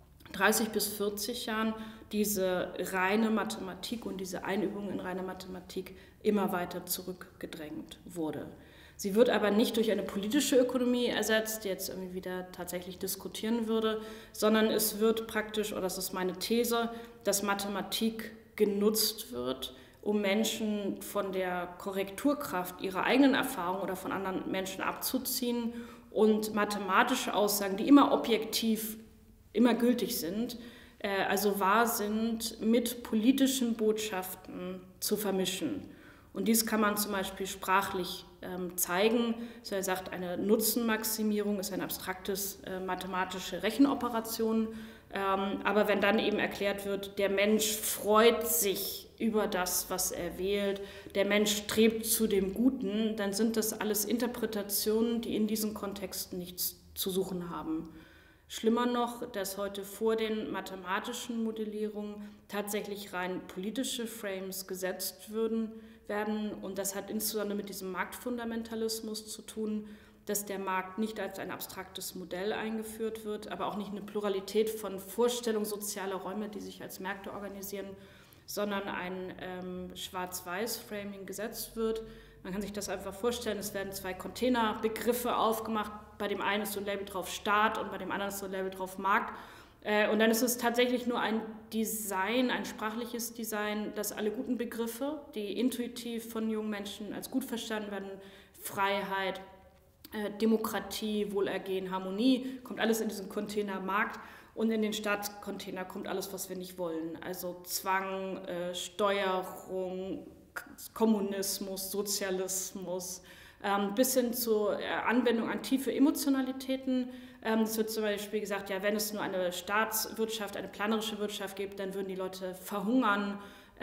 30 bis 40 Jahren, diese reine Mathematik und diese Einübung in reine Mathematik immer weiter zurückgedrängt wurde. Sie wird aber nicht durch eine politische Ökonomie ersetzt, die jetzt irgendwie wieder tatsächlich diskutieren würde, sondern es wird praktisch, oder das ist meine These, dass Mathematik genutzt wird, um Menschen von der Korrekturkraft ihrer eigenen Erfahrung oder von anderen Menschen abzuziehen und mathematische Aussagen, die immer objektiv, immer gültig sind, also wahr sind, mit politischen Botschaften zu vermischen. Und dies kann man zum Beispiel sprachlich zeigen. So, er sagt, eine Nutzenmaximierung ist eine abstraktes mathematische Rechenoperation. Aber wenn dann eben erklärt wird, der Mensch freut sich über das, was er wählt, der Mensch strebt zu dem Guten, dann sind das alles Interpretationen, die in diesen Kontexten nichts zu suchen haben. Schlimmer noch, dass heute vor den mathematischen Modellierungen tatsächlich rein politische Frames gesetzt werden. Und das hat insbesondere mit diesem Marktfundamentalismus zu tun, dass der Markt nicht als ein abstraktes Modell eingeführt wird, aber auch nicht eine Pluralität von Vorstellungen sozialer Räume, die sich als Märkte organisieren, sondern ein Schwarz-Weiß-Framing gesetzt wird. Man kann sich das einfach vorstellen, es werden zwei Containerbegriffe aufgemacht, bei dem einen ist so ein Label drauf Staat und bei dem anderen ist so ein Label drauf Markt. Und dann ist es tatsächlich nur ein Design, ein sprachliches Design, dass alle guten Begriffe, die intuitiv von jungen Menschen als gut verstanden werden, Freiheit, Demokratie, Wohlergehen, Harmonie, kommt alles in diesen Container Markt und in den Staatscontainer kommt alles, was wir nicht wollen. Also Zwang, Steuerung, Kommunismus, Sozialismus, bis hin zur Anwendung an tiefe Emotionalitäten. Es wird zum Beispiel gesagt, ja, wenn es nur eine Staatswirtschaft, eine planerische Wirtschaft gibt, dann würden die Leute verhungern,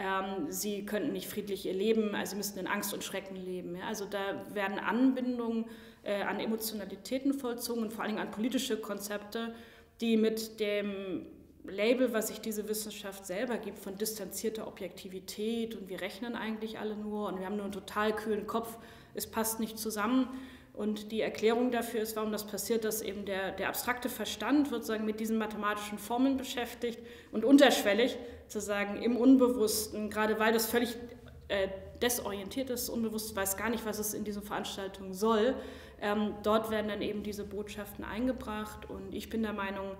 sie könnten nicht friedlich ihr Leben, also sie müssten in Angst und Schrecken leben. Ja. Also da werden Anbindungen an Emotionalitäten vollzogen und vor allem an politische Konzepte, die mit dem Label, was sich diese Wissenschaft selber gibt, von distanzierter Objektivität und wir rechnen eigentlich alle nur und wir haben nur einen total kühlen Kopf, es passt nicht zusammen. Und die Erklärung dafür ist, warum das passiert, dass eben der abstrakte Verstand wird sagen, mit diesen mathematischen Formeln beschäftigt und unterschwellig sozusagen im Unbewussten, gerade weil das völlig desorientiert ist, unbewusst weiß gar nicht, was es in diesen Veranstaltungen soll. Dort werden dann eben diese Botschaften eingebracht und ich bin der Meinung,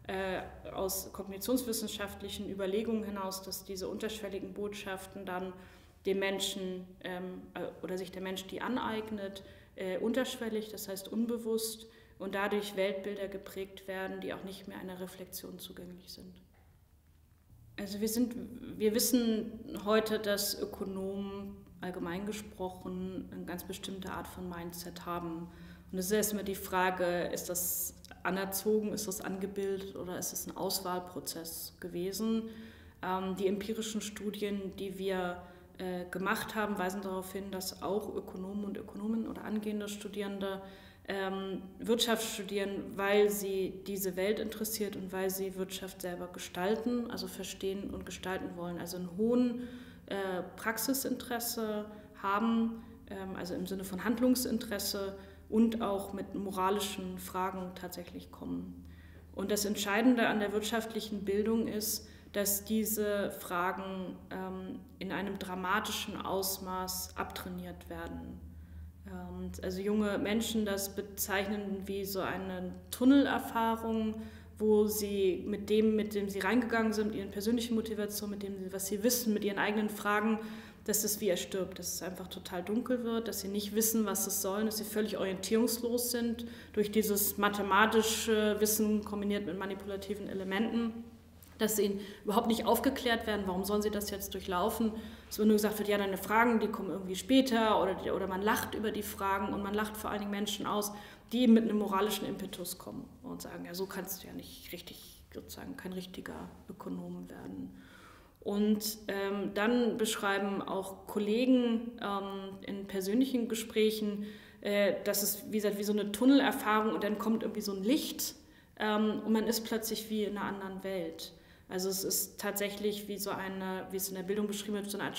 aus kognitionswissenschaftlichen Überlegungen hinaus, dass diese unterschwelligen Botschaften dann dem Menschen oder sich der Mensch die aneignet, unterschwellig, das heißt unbewusst und dadurch Weltbilder geprägt werden, die auch nicht mehr einer Reflexion zugänglich sind. Also wir wissen heute, dass Ökonomen allgemein gesprochen eine ganz bestimmte Art von Mindset haben. Und es ist erstmal die Frage, ist das anerzogen, ist das angebildet oder ist es ein Auswahlprozess gewesen? Die empirischen Studien, die wir gemacht haben, weisen darauf hin, dass auch Ökonomen und Ökonomen oder angehende Studierende Wirtschaft studieren, weil sie diese Welt interessiert und weil sie Wirtschaft selber gestalten, also verstehen und gestalten wollen, also einen hohen Praxisinteresse haben, also im Sinne von Handlungsinteresse und auch mit moralischen Fragen tatsächlich kommen. Und das Entscheidende an der wirtschaftlichen Bildung ist, dass diese Fragen in einem dramatischen Ausmaß abtrainiert werden. Also junge Menschen das bezeichnen wie so eine Tunnelerfahrung, wo sie mit dem sie reingegangen sind, ihren persönlichen Motivationen, mit dem, was sie wissen, mit ihren eigenen Fragen, dass es wie erstirbt, dass es einfach total dunkel wird, dass sie nicht wissen, was es soll, dass sie völlig orientierungslos sind durch dieses mathematische Wissen kombiniert mit manipulativen Elementen, dass sie überhaupt nicht aufgeklärt werden, warum sollen sie das jetzt durchlaufen. Es wird nur gesagt wird, ja, deine Fragen, die kommen irgendwie später oder man lacht über die Fragen und man lacht vor allen Dingen Menschen aus, die eben mit einem moralischen Impetus kommen und sagen, ja, so kannst du ja nicht richtig, sozusagen kein richtiger Ökonom werden. Und dann beschreiben auch Kollegen in persönlichen Gesprächen, dass es, wie gesagt, wie so eine Tunnelerfahrung und dann kommt irgendwie so ein Licht und man ist plötzlich wie in einer anderen Welt. Also es ist tatsächlich wie so eine, wie es in der Bildung beschrieben wird, so eine Art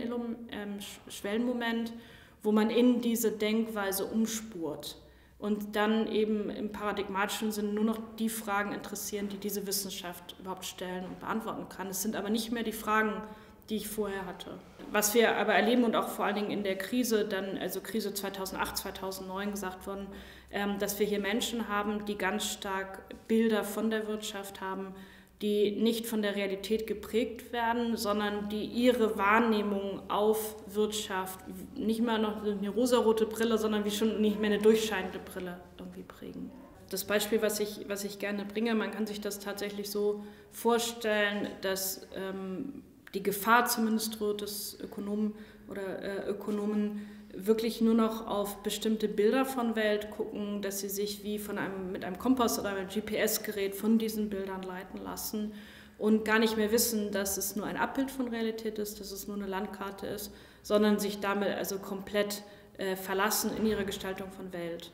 Schwellenmoment, wo man in diese Denkweise umspurt und dann eben im paradigmatischen Sinne nur noch die Fragen interessieren, die diese Wissenschaft überhaupt stellen und beantworten kann. Es sind aber nicht mehr die Fragen, die ich vorher hatte. Was wir aber erleben und auch vor allen Dingen in der Krise, dann, also Krise 2008, 2009 gesagt worden, dass wir hier Menschen haben, die ganz stark Bilder von der Wirtschaft haben, die nicht von der Realität geprägt werden, sondern die ihre Wahrnehmung auf Wirtschaft nicht mal noch eine rosarote Brille, sondern wie schon nicht mehr eine durchscheinende Brille irgendwie prägen. Das Beispiel, was ich gerne bringe, man kann sich das tatsächlich so vorstellen, dass die Gefahr zumindest droht, dass Ökonomen oder Ökonomen wirklich nur noch auf bestimmte Bilder von Welt gucken, dass sie sich wie mit einem Kompass oder einem GPS-Gerät von diesen Bildern leiten lassen und gar nicht mehr wissen, dass es nur ein Abbild von Realität ist, dass es nur eine Landkarte ist, sondern sich damit also komplett verlassen in ihre Gestaltung von Welt.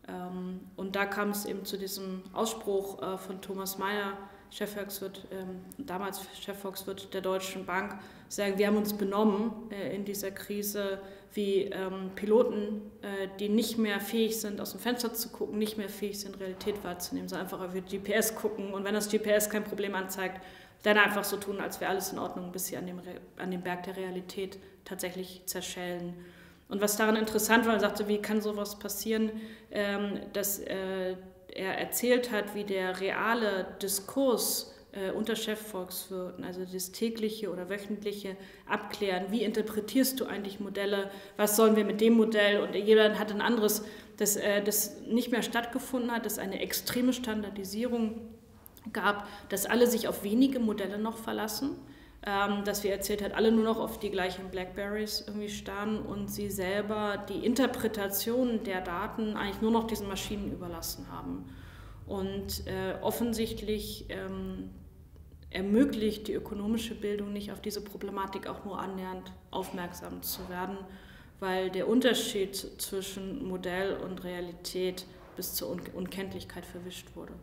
Und da kam es eben zu diesem Ausspruch von Thomas Mayer, Chefvolkswirt, damals Chefvolkswirt der Deutschen Bank, sagen, wir haben uns benommen in dieser Krise wie Piloten, die nicht mehr fähig sind, aus dem Fenster zu gucken, nicht mehr fähig sind, Realität wahrzunehmen, sondern einfach auf ihr GPS gucken und wenn das GPS kein Problem anzeigt, dann einfach so tun, als wäre alles in Ordnung, bis sie an dem Berg der Realität tatsächlich zerschellen. Und was daran interessant war, er sagte, wie kann sowas passieren, dass er erzählt hat, wie der reale Diskurs unter Chefvolkswirten, also das tägliche oder wöchentliche Abklären, wie interpretierst du eigentlich Modelle, was sollen wir mit dem Modell und jeder hat ein anderes, dass das nicht mehr stattgefunden hat, dass eine extreme Standardisierung gab, dass alle sich auf wenige Modelle noch verlassen, dass, wie er erzählt hat, alle nur noch auf die gleichen Blackberries irgendwie starren und sie selber die Interpretation der Daten eigentlich nur noch diesen Maschinen überlassen haben. Und offensichtlich ermöglicht die ökonomische Bildung nicht, auf diese Problematik auch nur annähernd aufmerksam zu werden, weil der Unterschied zwischen Modell und Realität bis zur Unkenntlichkeit verwischt wurde.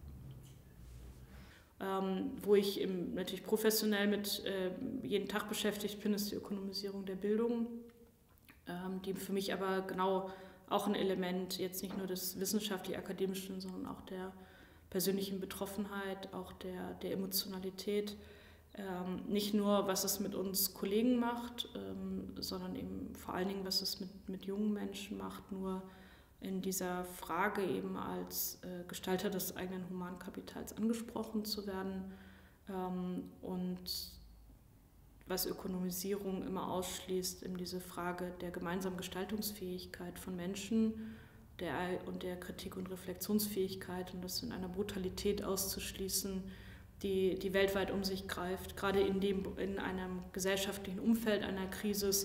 Wo ich natürlich professionell mit jeden Tag beschäftigt bin, ist die Ökonomisierung der Bildung, die für mich aber genau auch ein Element jetzt nicht nur des wissenschaftlich-akademischen, sondern auch der persönlichen Betroffenheit, auch der Emotionalität, nicht nur, was es mit uns Kollegen macht, sondern eben vor allen Dingen, was es mit jungen Menschen macht, nur in dieser Frage eben als Gestalter des eigenen Humankapitals angesprochen zu werden und was Ökonomisierung immer ausschließt, eben diese Frage der gemeinsamen Gestaltungsfähigkeit von Menschen und der Kritik- und Reflexionsfähigkeit und das in einer Brutalität auszuschließen, die weltweit um sich greift, gerade in einem gesellschaftlichen Umfeld einer Krise,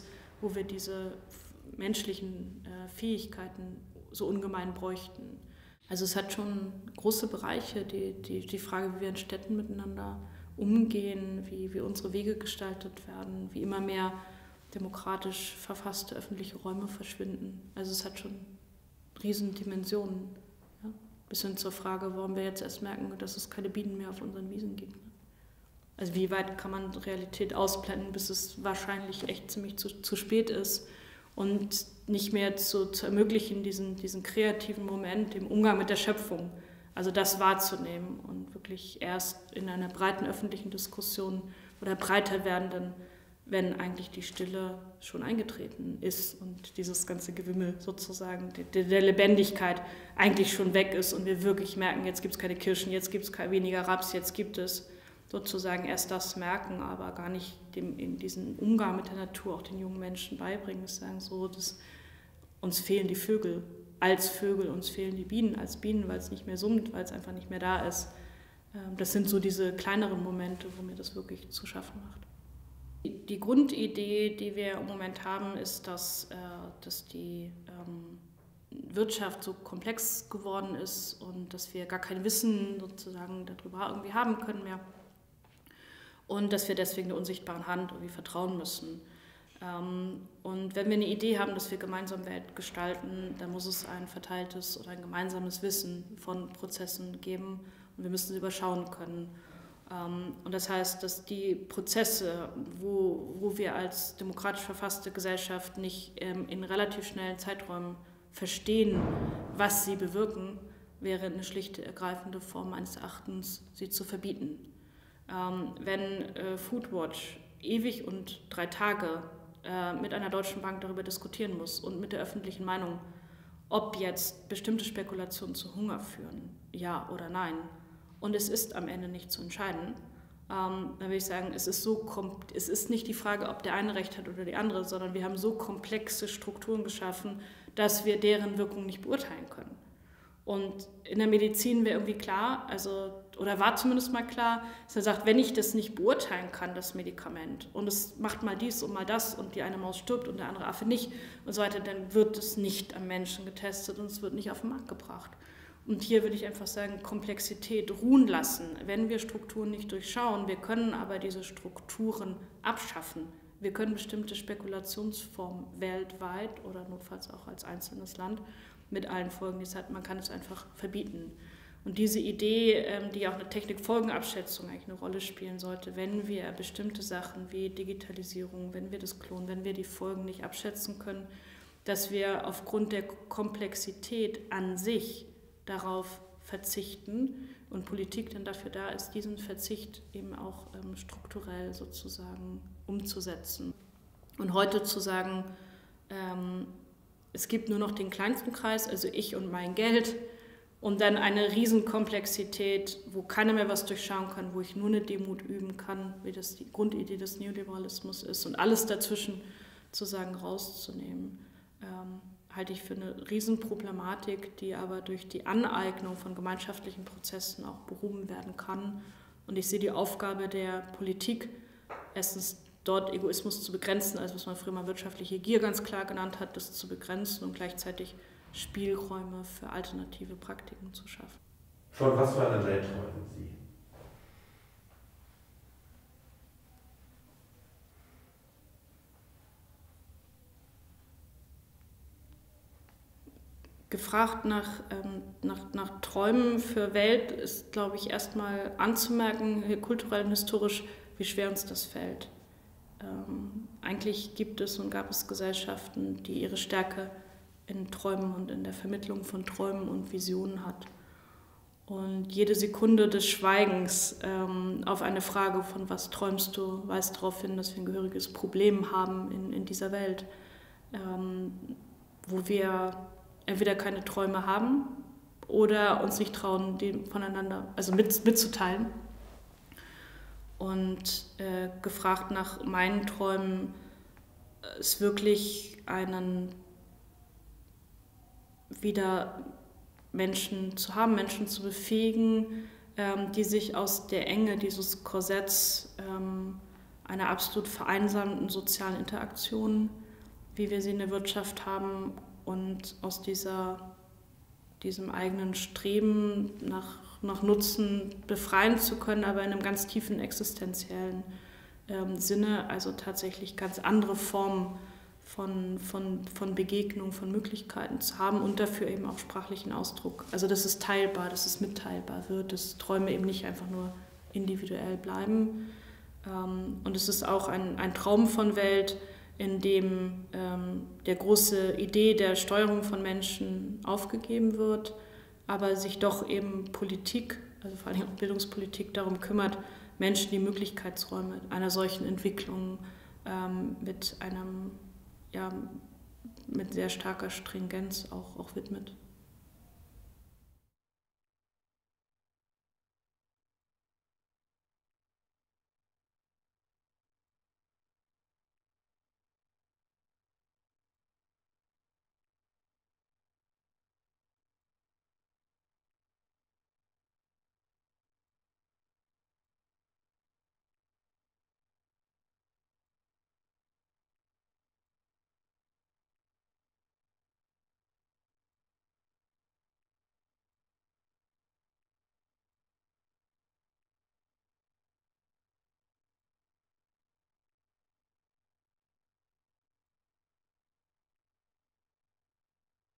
wo wir diese menschlichen Fähigkeiten so ungemein bräuchten. Also es hat schon große Bereiche, die Frage, wie wir in Städten miteinander umgehen, wie unsere Wege gestaltet werden, wie immer mehr demokratisch verfasste öffentliche Räume verschwinden. Also es hat schon Riesendimensionen. Ja? Bis hin zur Frage, warum wir jetzt erst merken, dass es keine Bienen mehr auf unseren Wiesen gibt. Also wie weit kann man Realität ausblenden, bis es wahrscheinlich echt ziemlich zu spät ist und nicht mehr zu ermöglichen, diesen kreativen Moment im Umgang mit der Schöpfung, also das wahrzunehmen und wirklich erst in einer breiten öffentlichen Diskussion oder breiter werdenden, wenn eigentlich die Stille schon eingetreten ist und dieses ganze Gewimmel sozusagen der Lebendigkeit eigentlich schon weg ist und wir wirklich merken, jetzt gibt es keine Kirschen, jetzt gibt es weniger Raps, jetzt gibt es sozusagen erst das merken, aber gar nicht in diesen Umgang mit der Natur auch den jungen Menschen beibringen, sagen so, dass uns fehlen die Vögel als Vögel, uns fehlen die Bienen als Bienen, weil es nicht mehr summt, weil es einfach nicht mehr da ist. Das sind so diese kleineren Momente, wo mir das wirklich zu schaffen macht. Die Grundidee, die wir im Moment haben, ist, dass die Wirtschaft so komplex geworden ist und dass wir gar kein Wissen sozusagen darüber irgendwie haben können mehr und dass wir deswegen der unsichtbaren Hand irgendwie vertrauen müssen. Und wenn wir eine Idee haben, dass wir gemeinsam Welt gestalten, dann muss es ein verteiltes oder ein gemeinsames Wissen von Prozessen geben und wir müssen sie überschauen können. Und das heißt, dass die Prozesse, wo wir als demokratisch verfasste Gesellschaft nicht in relativ schnellen Zeiträumen verstehen, was sie bewirken, wäre eine schlichte, ergreifende Form meines Erachtens, sie zu verbieten. Wenn Foodwatch ewig und 3 Tage mit einer deutschen Bank darüber diskutieren muss und mit der öffentlichen Meinung, ob jetzt bestimmte Spekulationen zu Hunger führen, ja oder nein, und es ist am Ende nicht zu entscheiden, dann würde ich sagen, es ist nicht die Frage, ob der eine Recht hat oder die andere, sondern wir haben so komplexe Strukturen geschaffen, dass wir deren Wirkung nicht beurteilen können. Und in der Medizin wäre irgendwie klar, oder war zumindest mal klar, dass er sagt, wenn ich das nicht beurteilen kann, das Medikament, und es macht mal dies und mal das und die eine Maus stirbt und der andere Affe nicht und so weiter, dann wird es nicht am Menschen getestet und es wird nicht auf den Markt gebracht. Und hier würde ich einfach sagen, Komplexität ruhen lassen. Wenn wir Strukturen nicht durchschauen, wir können aber diese Strukturen abschaffen. Wir können bestimmte Spekulationsformen weltweit oder notfalls auch als einzelnes Land mit allen Folgen, die es hat, man kann es einfach verbieten. Und diese Idee, die auch eine Technikfolgenabschätzung eigentlich eine Rolle spielen sollte, wenn wir bestimmte Sachen wie Digitalisierung, wenn wir das klonen, wenn wir die Folgen nicht abschätzen können, dass wir aufgrund der Komplexität an sich darauf verzichten und Politik dann dafür da ist, diesen Verzicht eben auch strukturell sozusagen umzusetzen. Und heute zu sagen, es gibt nur noch den kleinsten Kreis, also ich und mein Geld, und dann eine Riesenkomplexität, wo keiner mehr was durchschauen kann, wo ich nur eine Demut üben kann, wie das die Grundidee des Neoliberalismus ist, und alles dazwischen sozusagen rauszunehmen, halte ich für eine Riesenproblematik, die aber durch die Aneignung von gemeinschaftlichen Prozessen auch behoben werden kann. Und ich sehe die Aufgabe der Politik, erstens dort Egoismus zu begrenzen, also was man früher mal wirtschaftliche Gier ganz klar genannt hat, das zu begrenzen und gleichzeitig Spielräume für alternative Praktiken zu schaffen.
Von was für einer Welt träumen Sie?
Gefragt nach Träumen für Welt ist, glaube ich, erstmal anzumerken, kulturell und historisch, wie schwer uns das fällt. Eigentlich gibt es und gab es Gesellschaften, die ihre Stärke in Träumen und in der Vermittlung von Träumen und Visionen hat. Und jede Sekunde des Schweigens auf eine Frage von was träumst du, weist darauf hin, dass wir ein gehöriges Problem haben in dieser Welt, wo wir entweder keine Träume haben oder uns nicht trauen, die voneinander, also mitzuteilen. Und gefragt nach meinen Träumen ist wirklich wieder Menschen zu haben, Menschen zu befähigen, die sich aus der Enge dieses Korsetts einer absolut vereinsamten sozialen Interaktion wie wir sie in der Wirtschaft haben, und aus diesem eigenen Streben nach Nutzen befreien zu können, aber in einem ganz tiefen existenziellen Sinne, also tatsächlich ganz andere Formen von Begegnung, von Möglichkeiten zu haben und dafür eben auch sprachlichen Ausdruck. Also dass es teilbar, dass es mitteilbar wird, dass Träume eben nicht einfach nur individuell bleiben. Und es ist auch ein Traum von Welt, in dem der große Idee der Steuerung von Menschen aufgegeben wird, aber sich doch eben Politik, also vor allem auch Bildungspolitik, darum kümmert, Menschen die Möglichkeitsräume einer solchen Entwicklung mit sehr starker Stringenz auch widmet.